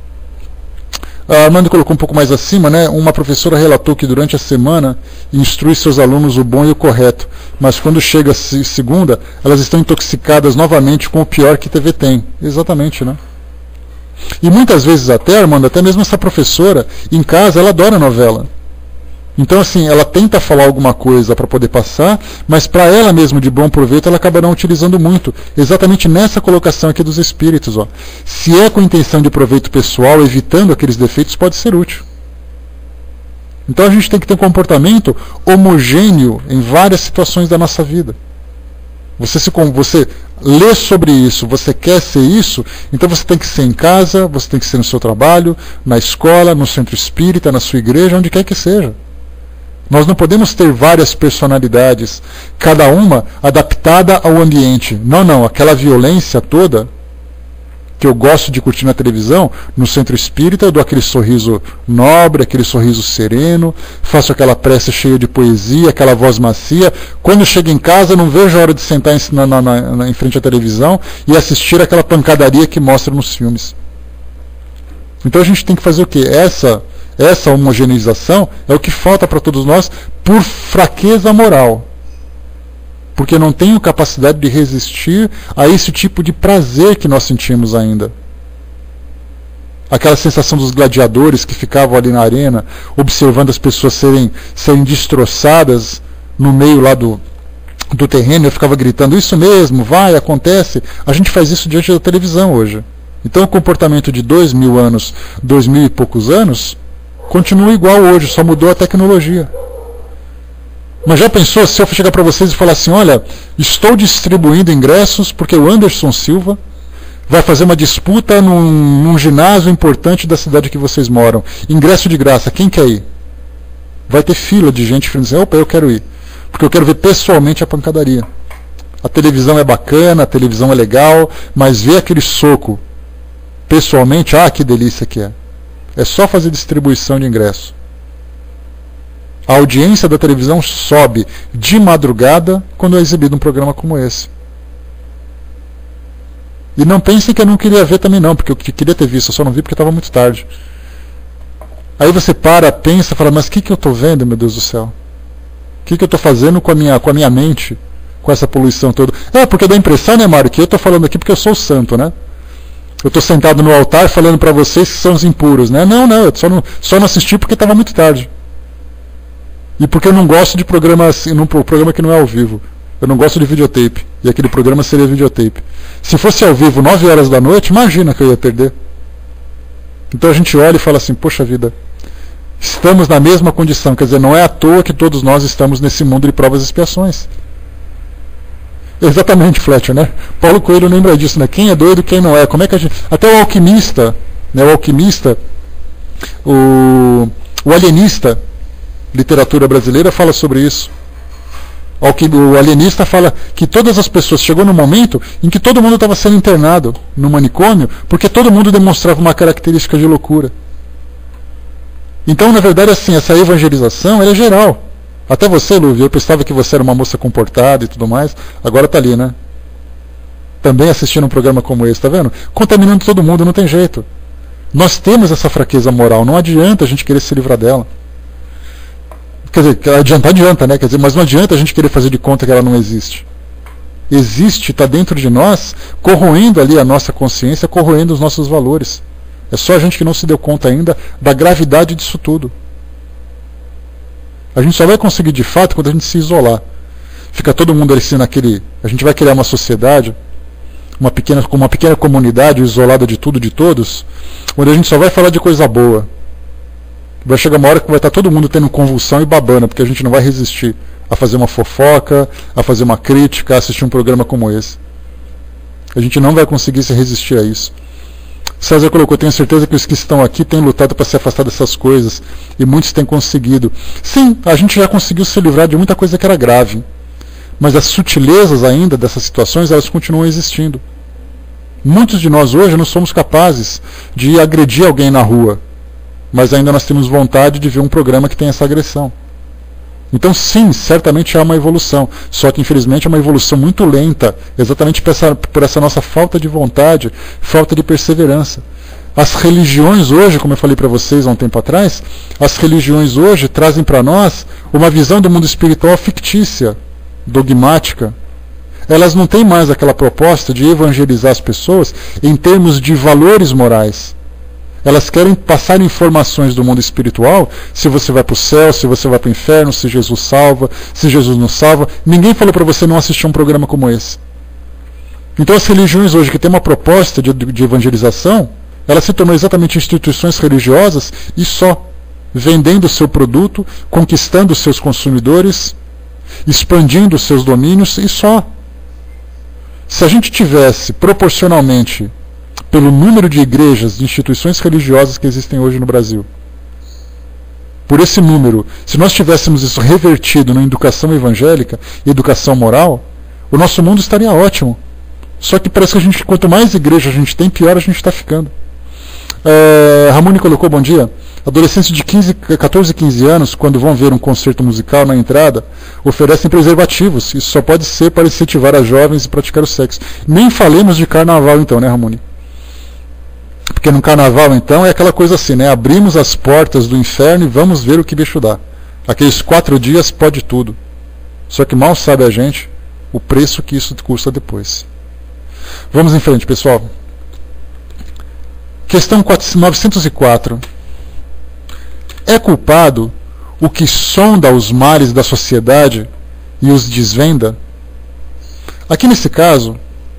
A Armando colocou um pouco mais acima, né? Uma professora relatou que durante a semana instrui seus alunos o bom e o correto, mas quando chega a segunda, elas estão intoxicadas novamente com o pior que TV tem. Exatamente, né? E muitas vezes até, Armando, até mesmo essa professora, em casa, ela adora novela. Então, assim, ela tenta falar alguma coisa para poder passar, mas para ela mesmo, de bom proveito, ela acaba não utilizando muito. Exatamente nessa colocação aqui dos espíritos. Ó. Se é com intenção de proveito pessoal, evitando aqueles defeitos, pode ser útil. Então a gente tem que ter um comportamento homogêneo em várias situações da nossa vida. Você lê sobre isso, você quer ser isso, então você tem que ser em casa, você tem que ser no seu trabalho, na escola, no centro espírita, na sua igreja, onde quer que seja. Nós não podemos ter várias personalidades, cada uma adaptada ao ambiente. Não, aquela violência toda que eu gosto de curtir na televisão, no centro espírita eu dou aquele sorriso nobre, aquele sorriso sereno, faço aquela prece cheia de poesia, aquela voz macia. Quando chego em casa, não vejo a hora de sentar em frente à televisão e assistir aquela pancadaria que mostra nos filmes. Então a gente tem que fazer o quê? Essa homogeneização é o que falta para todos nós por fraqueza moral. Porque não tenho capacidade de resistir a esse tipo de prazer que nós sentimos ainda. Aquela sensação dos gladiadores que ficavam ali na arena, observando as pessoas serem destroçadas no meio lá do terreno, eu ficava gritando, isso mesmo, vai, acontece. A gente faz isso diante da televisão hoje. Então o comportamento de 2000 anos, 2000 e poucos anos, continua igual hoje, só mudou a tecnologia. Mas já pensou se eu chegar para vocês e falar assim, olha, estou distribuindo ingressos porque o Anderson Silva vai fazer uma disputa num ginásio importante da cidade que vocês moram. Ingresso de graça, quem quer ir? Vai ter fila de gente falando assim, opa, eu quero ir. Porque eu quero ver pessoalmente a pancadaria. A televisão é bacana, a televisão é legal, mas ver aquele soco pessoalmente, que delícia que é. É só fazer distribuição de ingresso. A audiência da televisão sobe de madrugada quando é exibido um programa como esse. E não pensem que eu não queria ver também não, porque eu queria ter visto, eu só não vi porque estava muito tarde. Aí você pensa, fala, mas o que eu estou vendo, meu Deus do céu? O que eu estou fazendo com a minha mente, com essa poluição toda? Porque dá a impressão, né, Mário, que eu estou falando aqui porque eu sou o santo, né? Eu estou sentado no altar falando para vocês que são os impuros, né? Não, eu só não assisti porque estava muito tarde. E porque eu não gosto de programa que não é ao vivo. Eu não gosto de videotape. E aquele programa seria videotape. Se fosse ao vivo 9 horas da noite, imagina que eu ia perder. Então a gente olha e fala assim, poxa vida, estamos na mesma condição. Quer dizer, não é à toa que todos nós estamos nesse mundo de provas e expiações. Exatamente, Fletcher, né? Paulo Coelho lembra disso, né? Quem é doido, quem não é. Como é que a gente... Até o alquimista, né? O alienista, literatura brasileira, fala sobre isso. O alienista fala que todas as pessoas, chegou no momento em que todo mundo estava sendo internado no manicômio, porque todo mundo demonstrava uma característica de loucura. Então, na verdade, assim, essa evangelização ela é geral. Até você, Lúvia, eu pensava que você era uma moça comportada e tudo mais, agora está ali, né? também assistindo um programa como esse, tá vendo? Contaminando todo mundo, não tem jeito. Nós temos essa fraqueza moral, não adianta a gente querer se livrar dela. Quer dizer, adianta, né? Quer dizer, mas não adianta a gente querer fazer de conta que ela não existe. Existe, está dentro de nós, corroendo ali a nossa consciência, corroendo os nossos valores. É só a gente que não se deu conta ainda da gravidade disso tudo. A gente só vai conseguir de fato quando a gente se isolar. Fica todo mundo assim naquele... A gente vai criar uma sociedade, uma pequena comunidade isolada de tudo, de todos, onde a gente só vai falar de coisa boa. Vai chegar uma hora que vai estar todo mundo tendo convulsão e babana, porque a gente não vai resistir a fazer uma fofoca, a fazer uma crítica, a assistir um programa como esse. A gente não vai conseguir se resistir a isso. César colocou, tenho certeza que os que estão aqui têm lutado para se afastar dessas coisas, e muitos têm conseguido. Sim, a gente já conseguiu se livrar de muita coisa que era grave, mas as sutilezas ainda dessas situações, elas continuam existindo. Muitos de nós hoje não somos capazes de agredir alguém na rua, mas ainda nós temos vontade de ver um programa que tem essa agressão. Então sim, certamente há uma evolução, só que infelizmente é uma evolução muito lenta, exatamente por essa nossa falta de vontade, falta de perseverança. As religiões hoje, como eu falei para vocês há um tempo atrás, as religiões hoje trazem para nós uma visão do mundo espiritual fictícia, dogmática. Elas não têm mais aquela proposta de evangelizar as pessoas em termos de valores morais. Elas querem passar informações do mundo espiritual, se você vai para o céu, se você vai para o inferno, se Jesus salva, se Jesus não salva. Ninguém falou para você não assistir um programa como esse. Então as religiões hoje que têm uma proposta de evangelização, elas se tornam exatamente instituições religiosas e só, vendendo o seu produto, conquistando os seus consumidores, expandindo os seus domínios e só. Se a gente tivesse proporcionalmente, pelo número de igrejas, de instituições religiosas que existem hoje no Brasil, por esse número, se nós tivéssemos isso revertido na educação evangélica e educação moral, o nosso mundo estaria ótimo. Só que parece que quanto mais igrejas a gente tem, pior a gente está ficando. Ramone colocou, bom dia. Adolescentes de 14 e 15 anos, quando vão ver um concerto musical na entrada, oferecem preservativos. Isso só pode ser para incentivar as jovens a praticar o sexo. Nem falemos de carnaval então, né, Ramone? Porque no carnaval, então, é aquela coisa assim, né? Abrimos as portas do inferno e vamos ver o que bicho dá. Aqueles 4 dias pode tudo. Só que mal sabe a gente o preço que isso custa depois. Vamos em frente, pessoal. Questão 904. É culpado o que sonda os males da sociedade e os desvenda? Aqui nesse caso,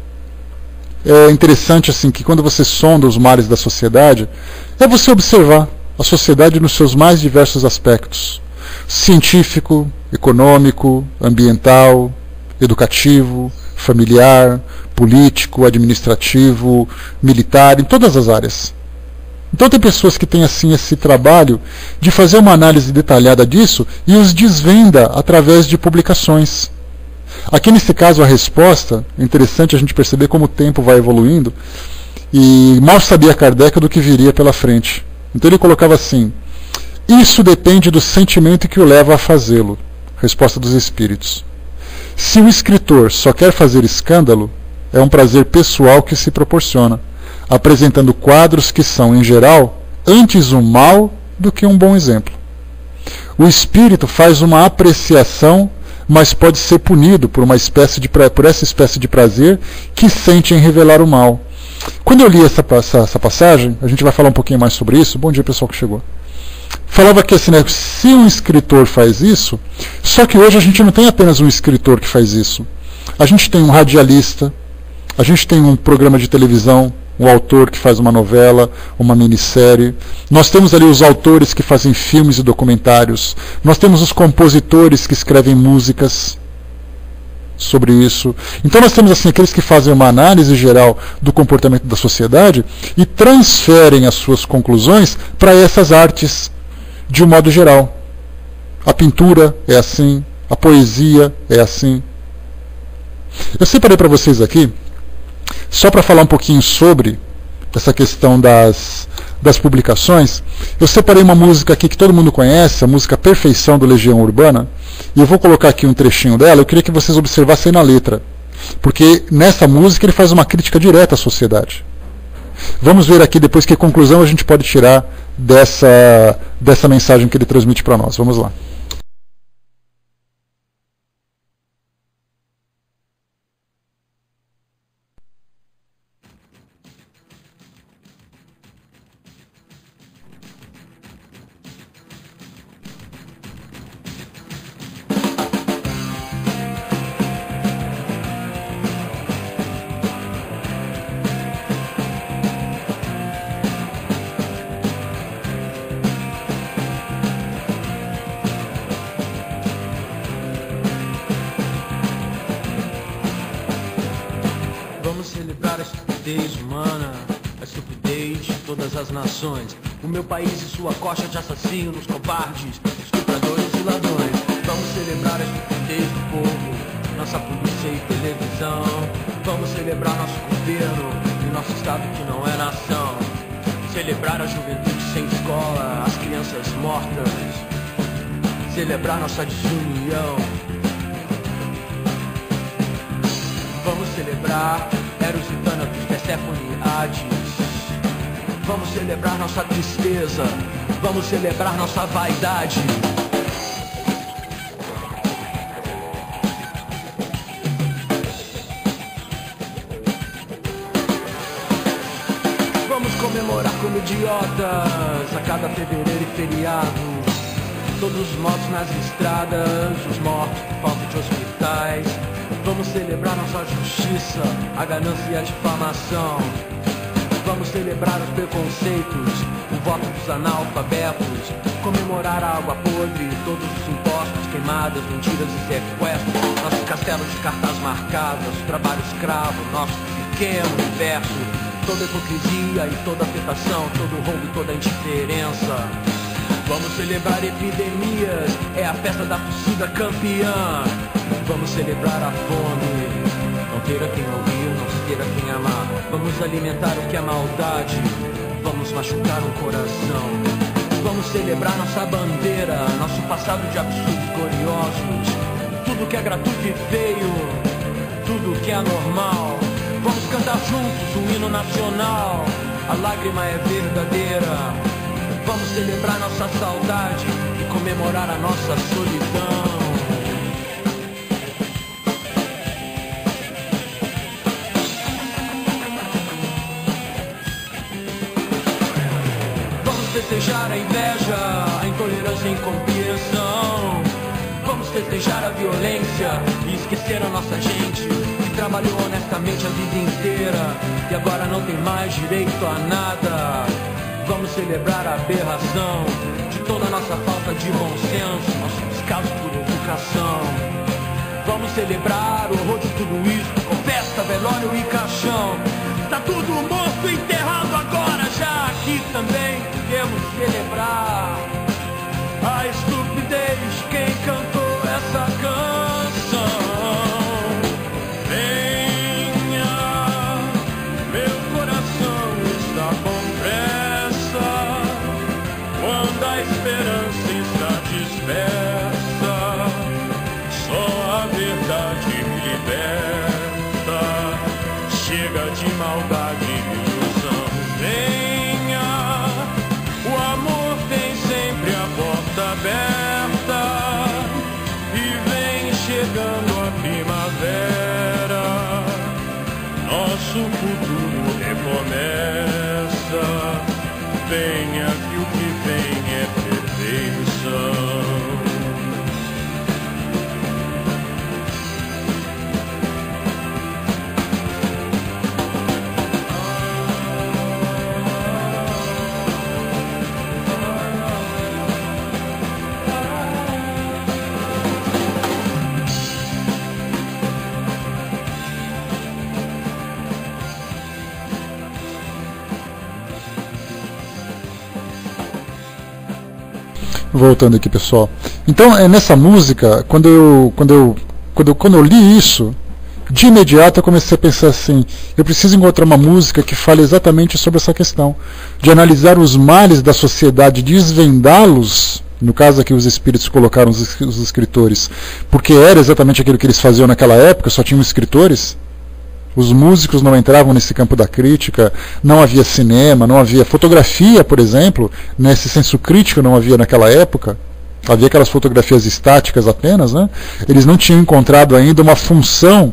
é interessante assim que quando você sonda os males da sociedade, é você observar a sociedade nos seus mais diversos aspectos: científico, econômico, ambiental, educativo, familiar, político, administrativo, militar, em todas as áreas. Então tem pessoas que têm assim esse trabalho de fazer uma análise detalhada disso e os desvenda através de publicações. Aqui nesse caso a resposta, é interessante a gente perceber como o tempo vai evoluindo, e mal sabia Kardec do que viria pela frente. Então ele colocava assim: isso depende do sentimento que o leva a fazê-lo. Resposta dos espíritos. Se o escritor só quer fazer escândalo, é um prazer pessoal que se proporciona, apresentando quadros que são, em geral, antes um mal do que um bom exemplo. O espírito faz uma apreciação, mas pode ser punido por essa espécie de prazer que sente em revelar o mal. Quando eu li essa passagem, a gente vai falar um pouquinho mais sobre isso. Bom dia, pessoal que chegou. Falava que assim, né, se um escritor faz isso, só que hoje a gente não tem apenas um escritor que faz isso. A gente tem um radialista, a gente tem um programa de televisão, um autor que faz uma novela, uma minissérie. Nós temos ali os autores que fazem filmes e documentários. Nós temos os compositores que escrevem músicas sobre isso. Então nós temos assim aqueles que fazem uma análise geral do comportamento da sociedade e transferem as suas conclusões para essas artes de um modo geral. A pintura é assim, a poesia é assim. Eu separei para vocês aqui, só para falar um pouquinho sobre essa questão das publicações, eu separei uma música aqui que todo mundo conhece, a música Perfeição do Legião Urbana, e eu vou colocar aqui um trechinho dela. Eu queria que vocês observassem na letra. Porque nessa música ele faz uma crítica direta à sociedade. Vamos ver aqui depois que conclusão a gente pode tirar dessa mensagem que ele transmite para nós. Vamos lá.
O meu país e sua costa de assassinos, covardes, estupradores e ladrões. Vamos celebrar a estupidez do povo, nossa polícia e televisão. Vamos celebrar nosso governo e nosso estado que não é nação. Celebrar a juventude sem escola, as crianças mortas. Celebrar nossa desunião. Vamos celebrar Eros e Thanatos, Perséfone e Hades. Vamos celebrar nossa tristeza, vamos celebrar nossa vaidade. Vamos comemorar como idiotas a cada fevereiro e feriado. Todos os mortos nas estradas, os mortos por falta de hospitais. Vamos celebrar nossa justiça, a ganância e a difamação. Vamos celebrar os preconceitos, o voto dos analfabetos. Comemorar a água podre, todos os impostos, queimadas, mentiras e sequestros. Nossos castelos de cartas marcadas, o trabalho escravo, nosso pequeno universo. Toda hipocrisia e toda afetação, todo roubo e toda indiferença. Vamos celebrar epidemias, é a festa da torcida campeã. Vamos celebrar a fome, não ter a quem ouvir, não se ter a quem amar. Vamos alimentar o que é maldade, vamos machucar um coração. Vamos celebrar nossa bandeira, nosso passado de absurdos gloriosos. Tudo que é gratuito e feio, tudo que é anormal. Vamos cantar juntos um hino nacional, a lágrima é verdadeira. Vamos celebrar nossa saudade e comemorar a nossa solidão. Festejar a inveja, a intolerância e a incompreensão. Vamos festejar a violência e esquecer a nossa gente que trabalhou honestamente a vida inteira e agora não tem mais direito a nada. Vamos celebrar a aberração de toda a nossa falta de bom senso, nosso descaso por educação. Vamos celebrar o horror de tudo isso, com festa, velório e caixão. Tá tudo morto e enterrado agora, já aqui também devemos celebrar a estupidez de quem cantou essa canção. Venha, meu coração está com pressa, quando a esperança está dispersa, só a verdade me liberta. Chega de maldade e ilusão. Venha, o amor tem sempre a porta aberta e vem chegando a primavera. Nosso futuro recomeça. Venha que o que vem é perfeição.
Voltando aqui, pessoal. Então, nessa música, quando eu li isso, de imediato eu comecei a pensar assim: eu preciso encontrar uma música que fale exatamente sobre essa questão, de analisar os males da sociedade, desvendá-los, no caso aqui os espíritos colocaram os escritores, porque era exatamente aquilo que eles faziam naquela época, só tinham escritores. Os músicos não entravam nesse campo da crítica, não havia cinema, não havia fotografia, por exemplo, nesse senso crítico não havia naquela época. Havia aquelas fotografias estáticas apenas, né? Eles não tinham encontrado ainda uma função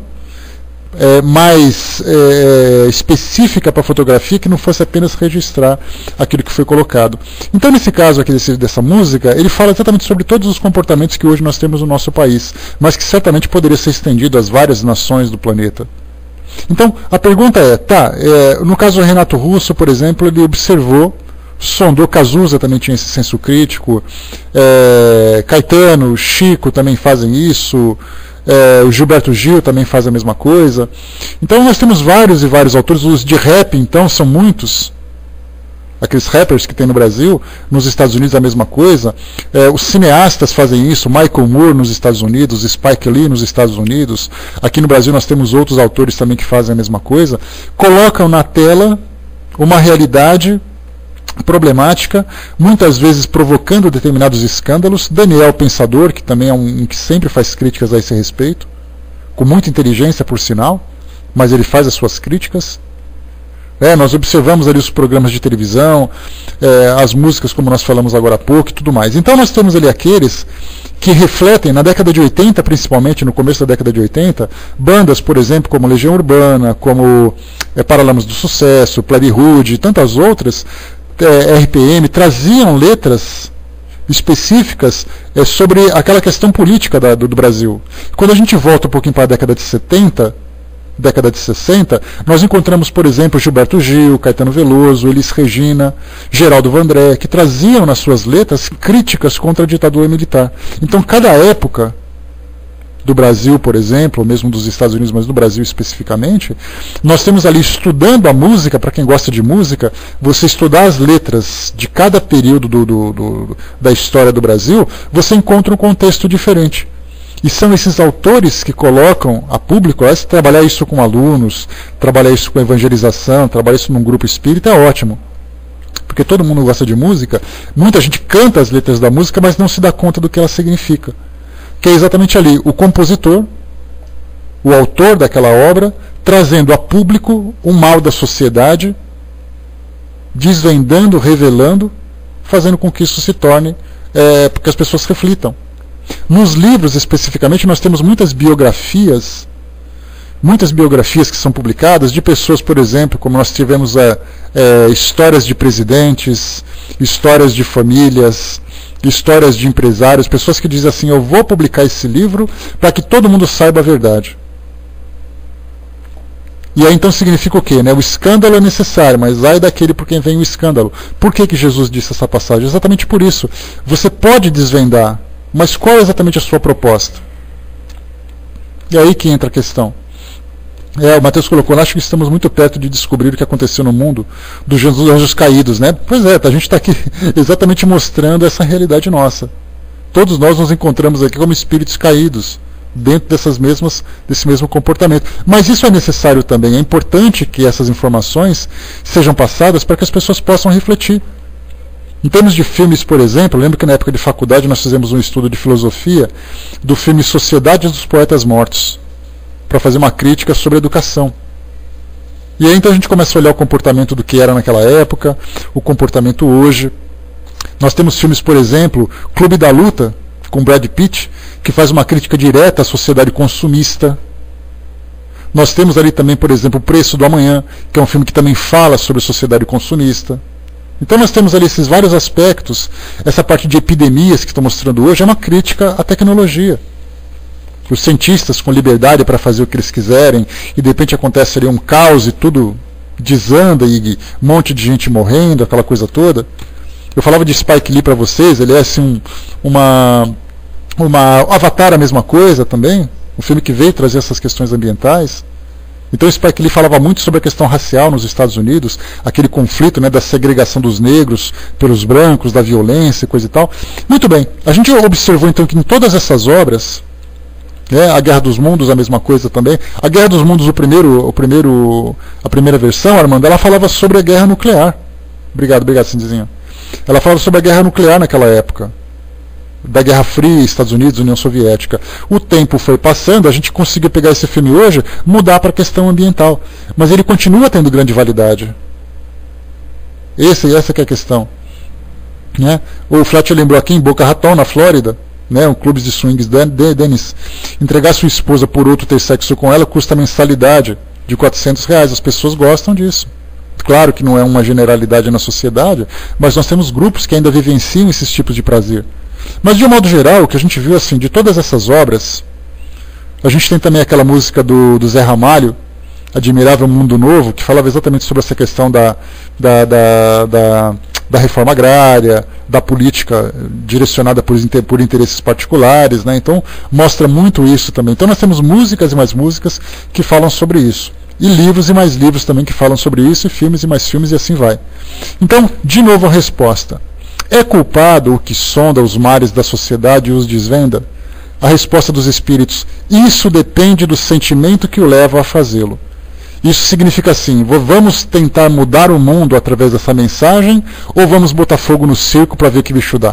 mais específica para a fotografia que não fosse apenas registrar aquilo que foi colocado. Então, nesse caso aqui dessa música, ele fala exatamente sobre todos os comportamentos que hoje nós temos no nosso país, mas que certamente poderia ser estendido às várias nações do planeta. Então, a pergunta no caso do Renato Russo, por exemplo, ele observou, sondou, Cazuza também tinha esse senso crítico, Caetano, Chico também fazem isso, o Gilberto Gil também faz a mesma coisa. Então nós temos vários e vários autores. Os de rap, então, são muitos. Aqueles rappers que tem no Brasil, nos Estados Unidos a mesma coisa. Os cineastas fazem isso, Michael Moore nos Estados Unidos, Spike Lee nos Estados Unidos. Aqui no Brasil nós temos outros autores também que fazem a mesma coisa. Colocam na tela uma realidade problemática, muitas vezes provocando determinados escândalos. Daniel Pensador, que também é um que sempre faz críticas a esse respeito, com muita inteligência, por sinal, mas ele faz as suas críticas. Nós observamos ali os programas de televisão, as músicas, como nós falamos agora há pouco, e tudo mais. Então nós temos ali aqueles que refletem, na década de 80, principalmente, no começo da década de 80, bandas, por exemplo, como Legião Urbana, como Paralamas do Sucesso, Plebe Rude e tantas outras, RPM, traziam letras específicas sobre aquela questão política do Brasil. Quando a gente volta um pouquinho para a década de 70, década de 60, nós encontramos, por exemplo, Gilberto Gil, Caetano Veloso, Elis Regina, Geraldo Vandré, que traziam nas suas letras críticas contra a ditadura militar. Então, cada época do Brasil, por exemplo, ou mesmo dos Estados Unidos, mas do Brasil especificamente, nós temos ali, estudando a música, para quem gosta de música, você estudar as letras de cada período da história do Brasil, você encontra um contexto diferente. E são esses autores que colocam a público, trabalhar isso com alunos, trabalhar isso com evangelização, trabalhar isso num grupo espírita é ótimo. Porque todo mundo gosta de música, muita gente canta as letras da música, mas não se dá conta do que ela significa. Que é exatamente ali o compositor, o autor daquela obra, trazendo a público o mal da sociedade, desvendando, revelando, fazendo com que isso se torne, porque as pessoas reflitam. Nos livros, especificamente, nós temos muitas biografias que são publicadas de pessoas, por exemplo, como nós tivemos histórias de presidentes, histórias de famílias, histórias de empresários, pessoas que dizem assim: eu vou publicar esse livro para que todo mundo saiba a verdade. E aí então significa o quê? O escândalo é necessário, mas ai daquele por quem vem o escândalo. Por que Jesus disse essa passagem? Exatamente por isso. Você pode desvendar, mas qual é exatamente a sua proposta? E aí que entra a questão. O Matheus colocou, acho que estamos muito perto de descobrir o que aconteceu no mundo dos anjos caídos, né? Pois a gente está aqui exatamente mostrando essa realidade nossa. Todos nós nos encontramos aqui como espíritos caídos, dentro desse mesmo comportamento. Mas isso é necessário também, é importante que essas informações sejam passadas para que as pessoas possam refletir. Em termos de filmes, por exemplo, eu lembro que na época de faculdade nós fizemos um estudo de filosofia do filme Sociedade dos Poetas Mortos, para fazer uma crítica sobre a educação. E aí então a gente começa a olhar o comportamento do que era naquela época, o comportamento hoje. Nós temos filmes, por exemplo, Clube da Luta, com Brad Pitt, que faz uma crítica direta à sociedade consumista. Nós temos ali também, por exemplo, O Preço do Amanhã, que é um filme que também fala sobre a sociedade consumista. Então nós temos ali esses vários aspectos. Essa parte de epidemias que estou mostrando hoje é uma crítica à tecnologia. Os cientistas com liberdade para fazer o que eles quiserem, e de repente acontece ali um caos e tudo desanda, e um monte de gente morrendo, aquela coisa toda. Eu falava de Spike Lee para vocês, ele é assim Avatar, a mesma coisa também, um filme que veio trazer essas questões ambientais. Então o Spike Lee falava muito sobre a questão racial nos Estados Unidos, aquele conflito, da segregação dos negros pelos brancos, da violência e coisa e tal. Muito bem, a gente observou então que em todas essas obras, a Guerra dos Mundos, a mesma coisa também. A Guerra dos Mundos, a primeira versão, Armando, ela falava sobre a guerra nuclear. Obrigado, Cindizinho. Ela falava sobre a guerra nuclear naquela época. da Guerra Fria, Estados Unidos, União Soviética. O tempo foi passando, a gente conseguiu pegar esse filme hoje, mudar para a questão ambiental. Mas ele continua tendo grande validade. Essa que é a questão. Né? O Fletcher lembrou aqui em Boca Raton, na Flórida, né, um clube de swings Dennis, entregar sua esposa por outro ter sexo com ela custa mensalidade de R$400. As pessoas gostam disso. Claro que não é uma generalidade na sociedade, mas nós temos grupos que ainda vivenciam esses tipos de prazer. Mas de um modo geral, o que a gente viu assim, de todas essas obras, a gente tem também aquela música do Zé Ramalho, Admirável Mundo Novo, que falava exatamente sobre essa questão da reforma agrária, da política direcionada por interesses particulares, né? Então mostra muito isso também. Então nós temos músicas e mais músicas que falam sobre isso. E livros e mais livros também que falam sobre isso, e filmes e mais filmes, e assim vai. Então, de novo a resposta. É culpado o que sonda os mares da sociedade e os desvenda? A resposta dos espíritos: isso depende do sentimento que o leva a fazê-lo. Isso significa assim: vamos tentar mudar o mundo através dessa mensagem, ou vamos botar fogo no circo para ver que bicho dá?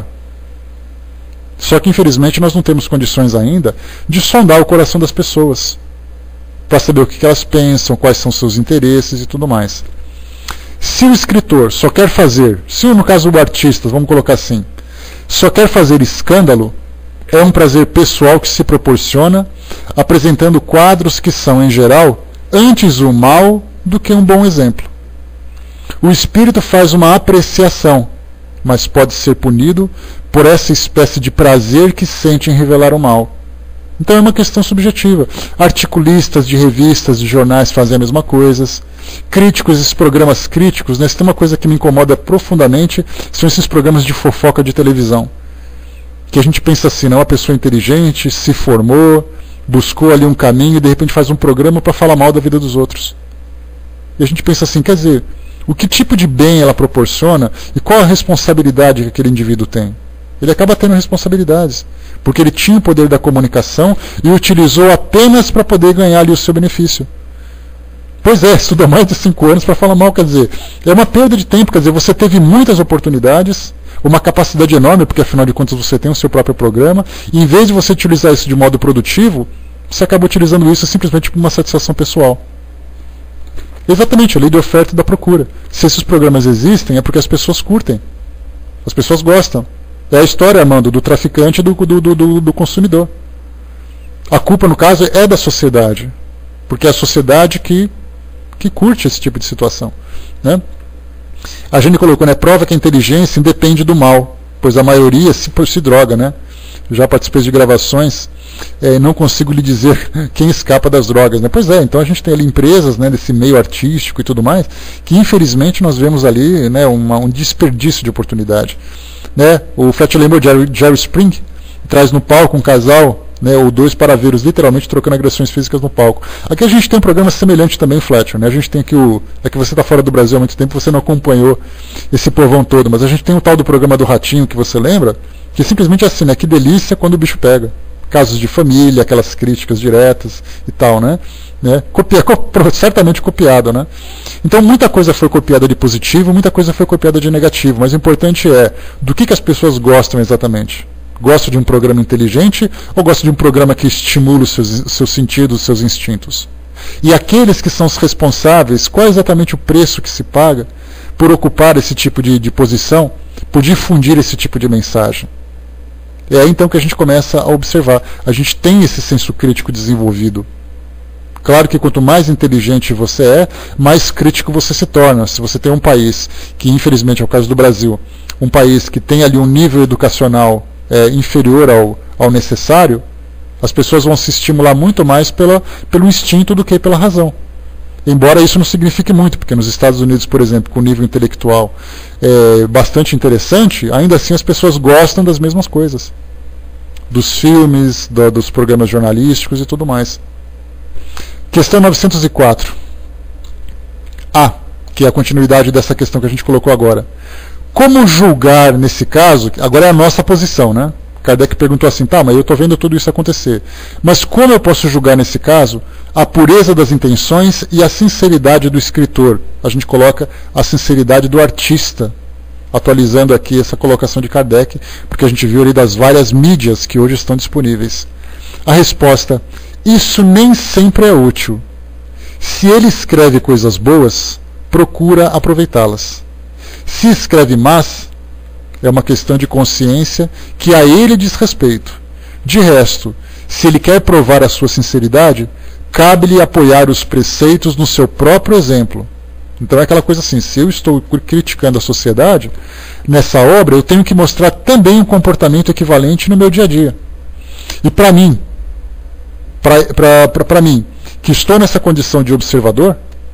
Só que infelizmente nós não temos condições ainda de sondar o coração das pessoas, para saber o que elas pensam, quais são seus interesses e tudo mais. Se o escritor só quer fazer, se no caso o artista, vamos colocar assim, só quer fazer escândalo, é um prazer pessoal que se proporciona, apresentando quadros que são, em geral, antes o mal do que um bom exemplo. O espírito faz uma apreciação, mas pode ser punido por essa espécie de prazer que sente em revelar o mal. Então é uma questão subjetiva. Articulistas de revistas, de jornais fazem a mesma coisa. Críticos, esses programas críticos, né? Se tem uma coisa que me incomoda profundamente, são esses programas de fofoca de televisão. Que a gente pensa assim, não, uma pessoa inteligente, se formou, buscou ali um caminho e de repente faz um programa para falar mal da vida dos outros. E a gente pensa assim, quer dizer, o que tipo de bem ela proporciona e qual a responsabilidade que aquele indivíduo tem? Ele acaba tendo responsabilidades, porque ele tinha o poder da comunicação e utilizou apenas para poder ganhar ali o seu benefício. Pois é, estuda mais de 5 anos para falar mal, quer dizer, é uma perda de tempo, quer dizer, você teve muitas oportunidades, uma capacidade enorme, porque afinal de contas você tem o seu próprio programa, e em vez de você utilizar isso de modo produtivo, você acaba utilizando isso simplesmente por uma satisfação pessoal. Exatamente, a lei de oferta e da procura. Se esses programas existem, é porque as pessoas curtem, as pessoas gostam. É a história, Armando, do traficante e do consumidor. A culpa, no caso, é da sociedade, porque é a sociedade que curte esse tipo de situação, né? A Jane colocou, né, prova que a inteligência independe do mal, pois a maioria se droga, né? Já participei de gravações, não consigo lhe dizer quem escapa das drogas, né? Pois é, então a gente tem ali empresas, né, desse meio artístico e tudo mais, que infelizmente nós vemos ali, né, um desperdício de oportunidade. Né? O Fletcher lembrou de Jerry Spring, traz no palco um casal, né, ou dois paraveiros literalmente trocando agressões físicas no palco. Aqui a gente tem um programa semelhante também, Fletcher, né? A gente tem aqui é que você está fora do Brasil há muito tempo, você não acompanhou esse povão todo, mas a gente tem um tal do programa do Ratinho, que você lembra, que simplesmente é assim, né? Que delícia quando o bicho pega. Casos de família, aquelas críticas diretas e tal, né? Certamente copiado, né? Então muita coisa foi copiada de positivo, muita coisa foi copiada de negativo, mas o importante é do que as pessoas gostam exatamente. Gosta de um programa inteligente ou gosta de um programa que estimula os seus sentidos, os seus instintos? E aqueles que são os responsáveis, qual é exatamente o preço que se paga por ocupar esse tipo de posição, por difundir esse tipo de mensagem? É aí então que a gente começa a observar. A gente tem esse senso crítico desenvolvido. Claro que quanto mais inteligente você é, mais crítico você se torna. Se você tem um país, que infelizmente é o caso do Brasil, um país que tem ali um nível educacional inferior ao necessário, as pessoas vão se estimular muito mais pelo instinto do que pela razão. Embora isso não signifique muito, porque nos Estados Unidos, por exemplo, com nível intelectual bastante interessante, ainda assim as pessoas gostam das mesmas coisas. Dos filmes, dos programas jornalísticos e tudo mais. Questão 904. Que é a continuidade dessa questão que a gente colocou agora. Como julgar nesse caso? Agora é a nossa posição, né? Kardec perguntou assim, mas eu estou vendo tudo isso acontecer. Mas como eu posso julgar nesse caso a pureza das intenções e a sinceridade do escritor? A gente coloca a sinceridade do artista. atualizando aqui essa colocação de Kardec, porque a gente viu ali das várias mídias que hoje estão disponíveis. A resposta: isso nem sempre é útil. Se ele escreve coisas boas, procura aproveitá-las. Se escreve más, é uma questão de consciência que a ele diz respeito. De resto, se ele quer provar a sua sinceridade, cabe-lhe apoiar os preceitos no seu próprio exemplo. Então é aquela coisa assim, se eu estou criticando a sociedade, nessa obra eu tenho que mostrar também um comportamento equivalente no meu dia a dia. E para mim, para mim, que estou nessa condição de observador,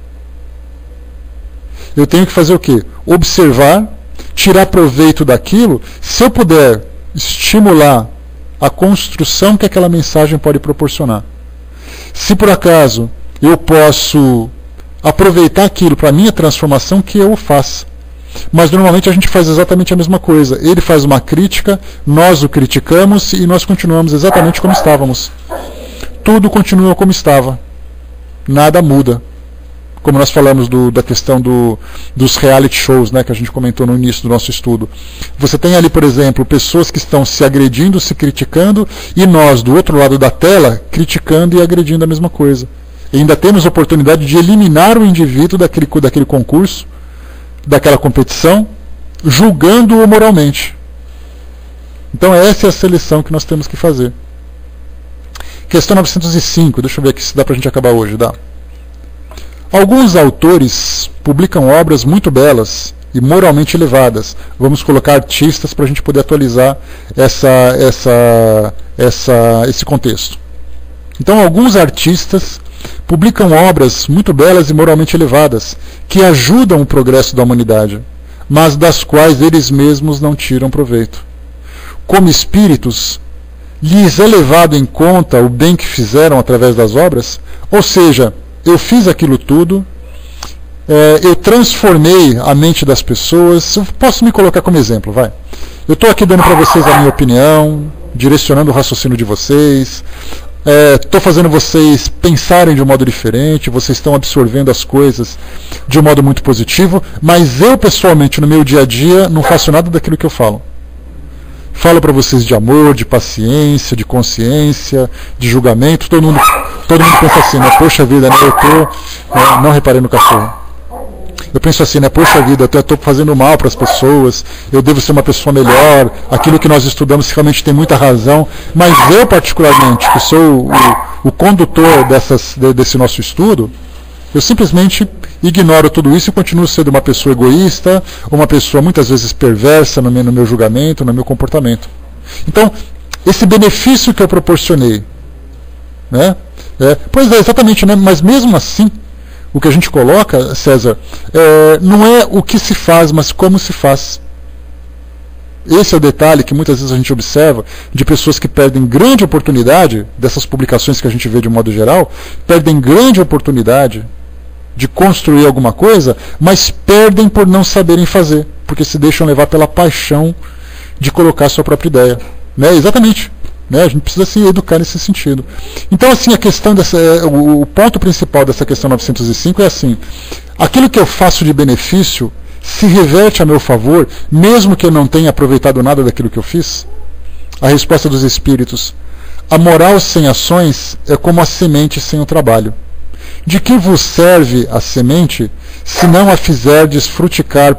eu tenho que fazer o quê? Observar, tirar proveito daquilo, se eu puder estimular a construção que aquela mensagem pode proporcionar. Se por acaso eu posso aproveitar aquilo para a minha transformação, que eu o faça. Mas normalmente a gente faz exatamente a mesma coisa. Ele faz uma crítica, nós o criticamos e nós continuamos exatamente como estávamos. Tudo continua como estava. Nada muda. Como nós falamos da questão dos reality shows, né, que a gente comentou no início do nosso estudo. Você tem ali, por exemplo, pessoas que estão se agredindo, se criticando, e nós, do outro lado da tela, criticando e agredindo a mesma coisa. E ainda temos a oportunidade de eliminar o indivíduo daquele concurso, daquela competição, julgando-o moralmente. Então essa é a seleção que nós temos que fazer. Questão 905, deixa eu ver aqui se dá para a gente acabar hoje. Dá. Alguns autores publicam obras muito belas e moralmente elevadas. Vamos colocar artistas para a gente poder atualizar esse contexto. Então, alguns artistas publicam obras muito belas e moralmente elevadas, que ajudam o progresso da humanidade, mas das quais eles mesmos não tiram proveito. Como espíritos, lhes é levado em conta o bem que fizeram através das obras? Ou seja, eu fiz aquilo tudo, eu transformei a mente das pessoas. Eu posso me colocar como exemplo, vai. Eu estou aqui dando para vocês a minha opinião, direcionando o raciocínio de vocês, estou fazendo vocês pensarem de um modo diferente, vocês estão absorvendo as coisas de um modo muito positivo, mas eu pessoalmente, no meu dia a dia, não faço nada daquilo que eu falo. Falo para vocês de amor, de paciência, de consciência, de julgamento. Todo mundo pensa assim, né? Poxa vida, né? Não reparei no cachorro. Eu penso assim, né? Poxa vida, eu estou fazendo mal para as pessoas, eu devo ser uma pessoa melhor, aquilo que nós estudamos realmente tem muita razão, mas eu particularmente, que sou o condutor desse nosso estudo, eu simplesmente ignoro tudo isso e continuo sendo uma pessoa egoísta, uma pessoa muitas vezes perversa no meu julgamento, no meu comportamento. Então, esse benefício que eu proporcionei, né? Pois é, exatamente, né? Mas mesmo assim, o que a gente coloca, César, não é o que se faz, mas como se faz. Esse é o detalhe que muitas vezes a gente observa de pessoas que perdem grande oportunidade, dessas publicações que a gente vê de um modo geral, perdem grande oportunidade de construir alguma coisa, mas perdem por não saberem fazer, porque se deixam levar pela paixão de colocar a sua própria ideia. Né? Exatamente. Né? A gente precisa se educar nesse sentido. Então, assim, a questão o ponto principal dessa questão 905 é assim: aquilo que eu faço de benefício se reverte a meu favor, mesmo que eu não tenha aproveitado nada daquilo que eu fiz? A resposta dos espíritos: a moral sem ações é como a semente sem o trabalho. De que vos serve a semente, se não a fizerdes fruticar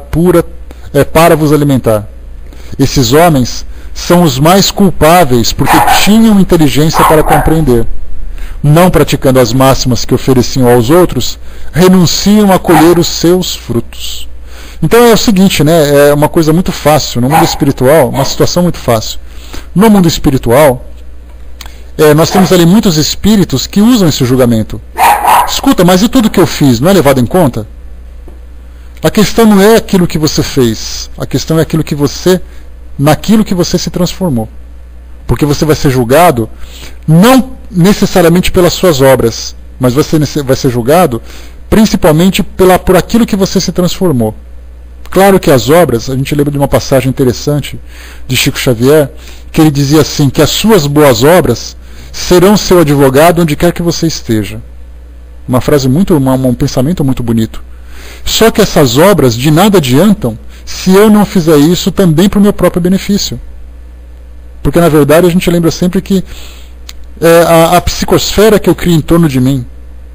para vos alimentar? Esses homens são os mais culpáveis, porque tinham inteligência para compreender. Não praticando as máximas que ofereciam aos outros, renunciam a colher os seus frutos. Então é o seguinte, né? É uma coisa muito fácil. No mundo espiritual, uma situação muito fácil. No mundo espiritual, nós temos ali muitos espíritos que usam esse julgamento. Escuta, mas e tudo que eu fiz não é levado em conta? A questão não é aquilo que você fez. A questão é naquilo que você se transformou. Porque você vai ser julgado não necessariamente pelas suas obras, mas você vai ser julgado principalmente por aquilo que você se transformou. Claro que as obras, a gente lembra de uma passagem interessante de Chico Xavier, que ele dizia assim, que as suas boas obras serão seu advogado onde quer que você esteja. Uma frase um pensamento muito bonito. Só que essas obras de nada adiantam se eu não fizer isso também para o meu próprio benefício. Porque na verdade a gente lembra sempre que a psicosfera que eu crio em torno de mim,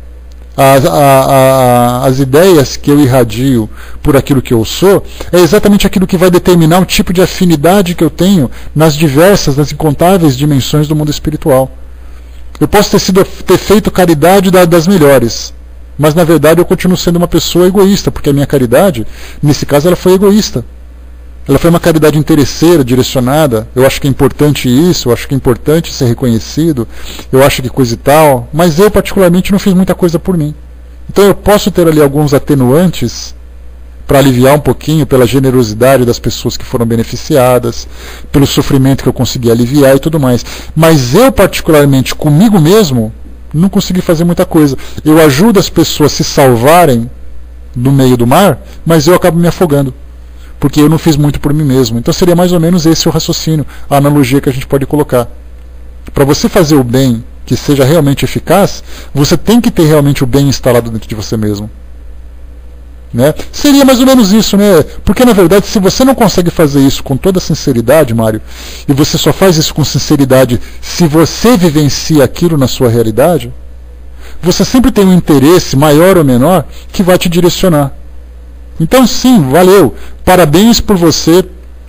as ideias que eu irradio por aquilo que eu sou, é exatamente aquilo que vai determinar o tipo de afinidade que eu tenho nas incontáveis dimensões do mundo espiritual. Eu posso ter feito caridade das melhores, mas na verdade eu continuo sendo uma pessoa egoísta, porque a minha caridade, nesse caso, ela foi egoísta. Ela foi uma caridade interesseira, direcionada. Eu acho que é importante isso, eu acho que é importante ser reconhecido, eu acho que coisa e tal, mas eu particularmente não fiz muita coisa por mim. Então eu posso ter ali alguns atenuantes para aliviar um pouquinho pela generosidade das pessoas que foram beneficiadas, pelo sofrimento que eu consegui aliviar e tudo mais. Mas eu particularmente, comigo mesmo, não consegui fazer muita coisa. Eu ajudo as pessoas a se salvarem no meio do mar, mas eu acabo me afogando, porque eu não fiz muito por mim mesmo. Então seria mais ou menos esse o raciocínio, a analogia que a gente pode colocar. Para você fazer o bem que seja realmente eficaz, você tem que ter realmente o bem instalado dentro de você mesmo. Né? Seria mais ou menos isso, né? Porque na verdade, se você não consegue fazer isso com toda sinceridade, Mário, e você só faz isso com sinceridade se você vivencia aquilo na sua realidade, você sempre tem um interesse maior ou menor que vai te direcionar. Então sim, valeu, parabéns por você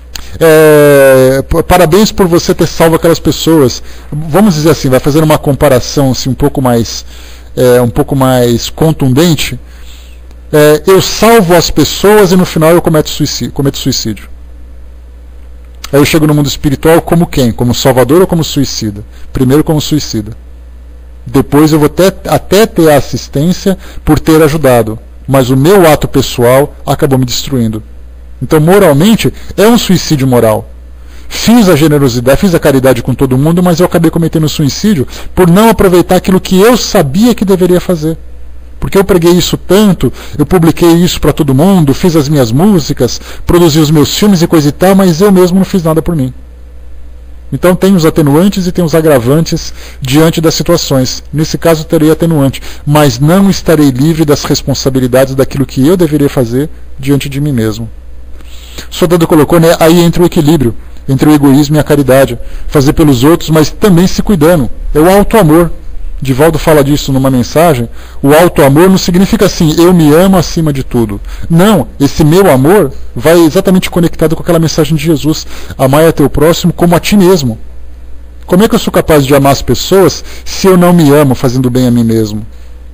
ter salvo aquelas pessoas. Vamos dizer assim, vai fazer uma comparação assim, um pouco mais contundente. Eu salvo as pessoas e no final eu cometo suicídio. Aí eu chego no mundo espiritual como quem? Como salvador ou como suicida? Primeiro como suicida. Depois eu vou até ter a assistência por ter ajudado. Mas o meu ato pessoal acabou me destruindo. Então moralmente é um suicídio moral. Fiz a generosidade, fiz a caridade com todo mundo, mas eu acabei cometendo suicídio por não aproveitar aquilo que eu sabia que deveria fazer. Porque eu preguei isso tanto, eu publiquei isso para todo mundo, fiz as minhas músicas, produzi os meus filmes e coisa e tal, mas eu mesmo não fiz nada por mim. Então tem os atenuantes e tem os agravantes diante das situações. Nesse caso terei atenuante, mas não estarei livre das responsabilidades daquilo que eu deveria fazer diante de mim mesmo. O Soldado colocou, né, aí entra o equilíbrio entre o egoísmo e a caridade. Fazer pelos outros, mas também se cuidando. É o auto-amor. Divaldo fala disso numa mensagem. O auto-amor não significa assim, eu me amo acima de tudo. Não, esse meu amor vai exatamente conectado com aquela mensagem de Jesus. Amai a teu próximo como a ti mesmo. Como é que eu sou capaz de amar as pessoas se eu não me amo fazendo bem a mim mesmo?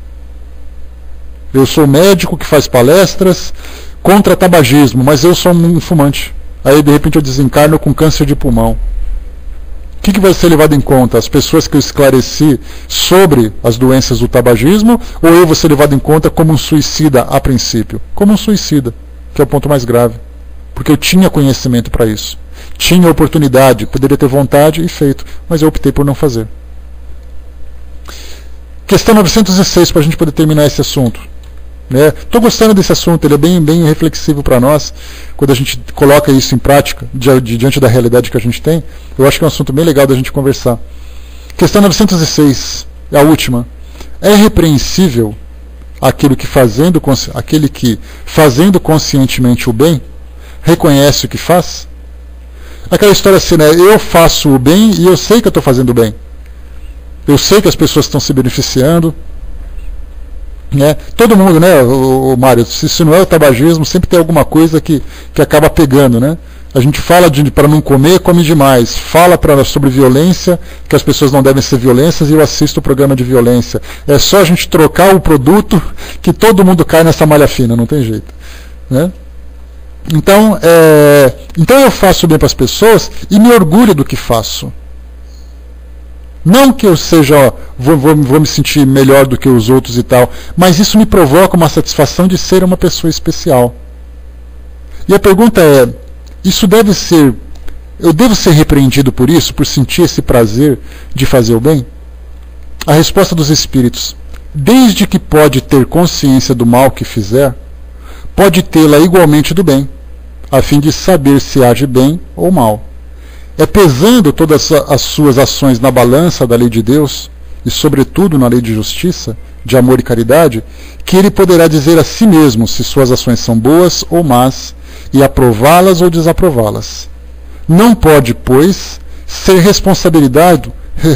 Eu sou médico que faz palestras contra tabagismo, mas eu sou um fumante. Aí de repente eu desencarno com câncer de pulmão. O que vai ser levado em conta? As pessoas que eu esclareci sobre as doenças do tabagismo, ou eu vou ser levado em conta como um suicida a princípio? Como um suicida, que é o ponto mais grave. Porque eu tinha conhecimento para isso. Tinha oportunidade, poderia ter vontade e feito, mas eu optei por não fazer. Questão 906, para a gente poder terminar esse assunto. Estou gostando desse assunto, ele é bem reflexivo para nós, quando a gente coloca isso em prática, diante da realidade que a gente tem. Eu acho que é um assunto bem legal da gente conversar. Questão 906, a última. É repreensível aquele que fazendo conscientemente o bem, reconhece o que faz? Aquela história assim, né? Eu faço o bem e eu sei que eu estou fazendo o bem. Eu sei que as pessoas estão se beneficiando. Todo mundo, né, o Mário, se não é o tabagismo, sempre tem alguma coisa que acaba pegando, né? A gente fala para não comer, come demais. Fala sobre violência, que as pessoas não devem ser violentas, e eu assisto o programa de violência. É só a gente trocar o produto que todo mundo cai nessa malha fina, não tem jeito. Né? Então eu faço bem para as pessoas e me orgulho do que faço. Não que eu seja, vou me sentir melhor do que os outros e tal, mas isso me provoca uma satisfação de ser uma pessoa especial. E a pergunta é, eu devo ser repreendido por isso, por sentir esse prazer de fazer o bem? A resposta dos espíritos, desde que pode ter consciência do mal que fizer, pode tê-la igualmente do bem, a fim de saber se age bem ou mal. É pesando todas as suas ações na balança da lei de Deus, e sobretudo na lei de justiça, de amor e caridade, que ele poderá dizer a si mesmo se suas ações são boas ou más, e aprová-las ou desaprová-las. Não pode, pois, ser responsabilizado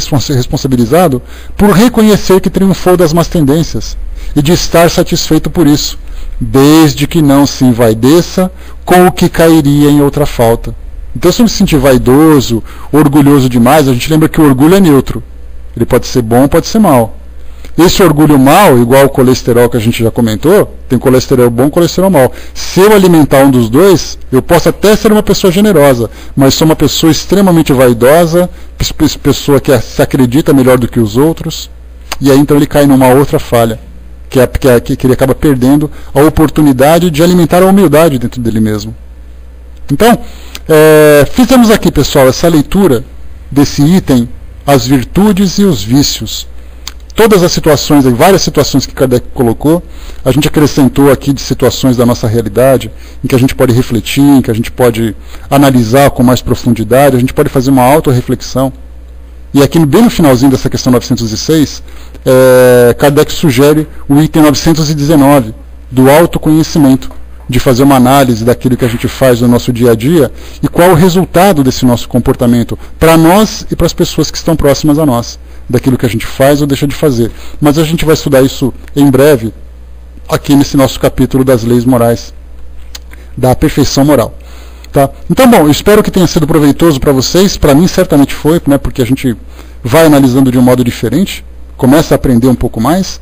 por reconhecer que triunfou das más tendências e de estar satisfeito por isso, desde que não se envaideça com o que cairia em outra falta. Então, se eu me sentir vaidoso, orgulhoso demais, a gente lembra que o orgulho é neutro. Ele pode ser bom, pode ser mal. Esse orgulho mal, igual o colesterol que a gente já comentou, tem colesterol bom e colesterol mal. Se eu alimentar um dos dois, eu posso até ser uma pessoa generosa, mas sou uma pessoa extremamente vaidosa, pessoa que se acredita melhor do que os outros, e aí então ele cai numa outra falha, que ele acaba perdendo a oportunidade de alimentar a humildade dentro dele mesmo. Então, fizemos aqui, pessoal, essa leitura desse item, as virtudes e os vícios. Todas as situações, várias situações que Kardec colocou, a gente acrescentou aqui de situações da nossa realidade, em que a gente pode refletir, em que a gente pode analisar com mais profundidade, a gente pode fazer uma autorreflexão. E aqui, bem no finalzinho dessa questão 906, Kardec sugere o item 919, do autoconhecimento, de fazer uma análise daquilo que a gente faz no nosso dia a dia e qual o resultado desse nosso comportamento para nós e para as pessoas que estão próximas a nós, daquilo que a gente faz ou deixa de fazer. Mas a gente vai estudar isso em breve, aqui nesse nosso capítulo das leis morais, da perfeição moral. Tá? Então, bom, eu espero que tenha sido proveitoso para vocês. Para mim, certamente foi, né, porque a gente vai analisando de um modo diferente, começa a aprender um pouco mais.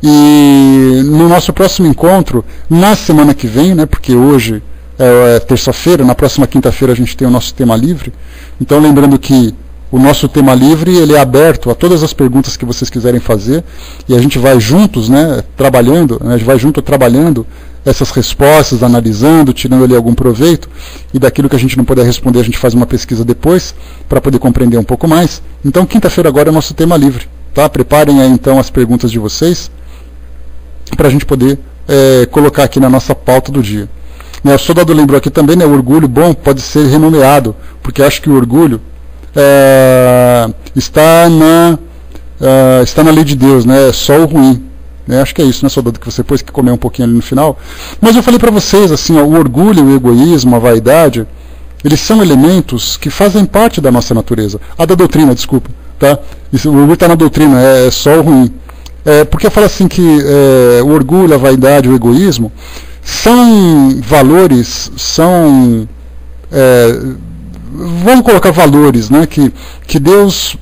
E no nosso próximo encontro, na semana que vem, né, porque hoje é terça-feira, na próxima quinta-feira a gente tem o nosso tema livre. Então, lembrando que o nosso tema livre ele é aberto a todas as perguntas que vocês quiserem fazer, e a gente vai juntos, né, trabalhando, né, a gente vai junto trabalhando essas respostas, analisando, tirando ali algum proveito, e daquilo que a gente não puder responder a gente faz uma pesquisa depois, para poder compreender um pouco mais. Então, quinta-feira agora é o nosso tema livre. Tá? Preparem aí então as perguntas de vocês, para a gente poder colocar aqui na nossa pauta do dia. O soldado lembrou aqui também, né, o orgulho bom pode ser renomeado, porque acho que o orgulho está na lei de Deus, né, só o ruim. Acho que é isso, né, soldado, que você pôs que comer um pouquinho ali no final. Mas eu falei para vocês, assim, o orgulho, o egoísmo, a vaidade, eles são elementos que fazem parte da nossa natureza. Da doutrina, desculpa. Tá? O orgulho está na doutrina, é só o ruim. Porque eu falo assim que o orgulho, a vaidade, o egoísmo são valores, vamos colocar valores, né, que Deus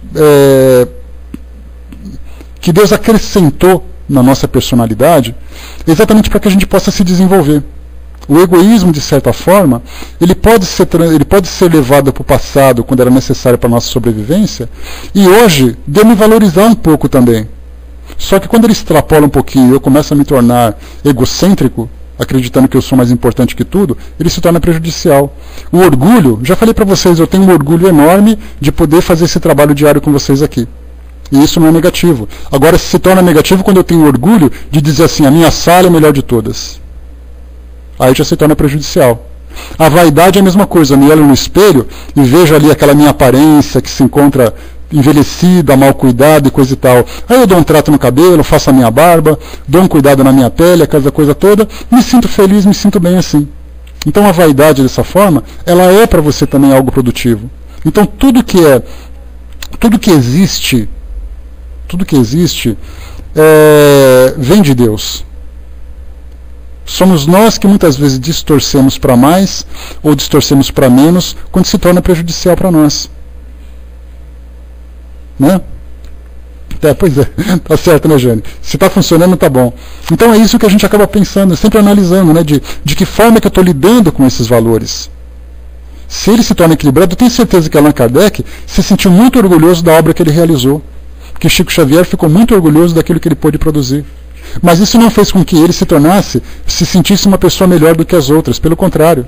acrescentou na nossa personalidade, exatamente para que a gente possa se desenvolver. O egoísmo, de certa forma, ele pode ser levado para o passado quando era necessário para a nossa sobrevivência, e hoje deve me valorizar um pouco também. Só que quando ele extrapola um pouquinho e eu começo a me tornar egocêntrico, acreditando que eu sou mais importante que tudo, ele se torna prejudicial. O orgulho, já falei para vocês, eu tenho um orgulho enorme de poder fazer esse trabalho diário com vocês aqui. E isso não é negativo. Agora, se torna negativo quando eu tenho orgulho de dizer assim, a minha sala é a melhor de todas. Aí já se torna prejudicial. A vaidade é a mesma coisa. Eu me olho no espelho e vejo ali aquela minha aparência que se encontra envelhecida, mal cuidada e coisa e tal. Aí eu dou um trato no cabelo, faço a minha barba, dou um cuidado na minha pele, aquela coisa toda, me sinto feliz, me sinto bem assim. Então a vaidade dessa forma, ela é para você também algo produtivo. Então tudo que existe vem de Deus. Somos nós que muitas vezes distorcemos para mais ou distorcemos para menos quando se torna prejudicial para nós. Né? Pois é, tá certo, né, Jane? Se está funcionando, tá bom. Então é isso que a gente acaba pensando, sempre analisando, né, de que forma que eu estou lidando com esses valores. Se ele se torna equilibrado, eu tenho certeza que Allan Kardec se sentiu muito orgulhoso da obra que ele realizou. Que Chico Xavier ficou muito orgulhoso daquilo que ele pôde produzir. Mas isso não fez com que ele se sentisse uma pessoa melhor do que as outras, pelo contrário.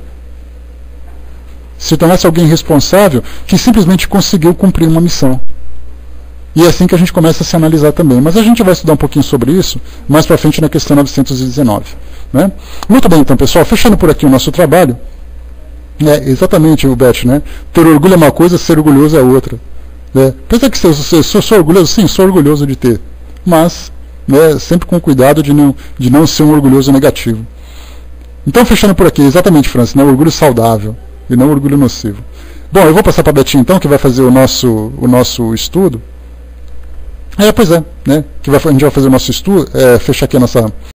Se tornasse alguém responsável que simplesmente conseguiu cumprir uma missão. E é assim que a gente começa a se analisar também. Mas a gente vai estudar um pouquinho sobre isso mais para frente na questão 919. Né? Muito bem, então, pessoal, fechando por aqui o nosso trabalho. Exatamente, Beth, né? Ter orgulho é uma coisa, ser orgulhoso é outra. Pensa que eu sou orgulhoso? Sim, sou orgulhoso de ter. Mas, sempre com cuidado de não ser um orgulhoso negativo. Então, fechando por aqui, exatamente, Francis, né? Orgulho saudável e não orgulho nocivo. Bom, eu vou passar para a Betinha, então, que vai fazer o nosso estudo. Pois é, né? A gente vai fazer o nosso estudo, fechar aqui a nossa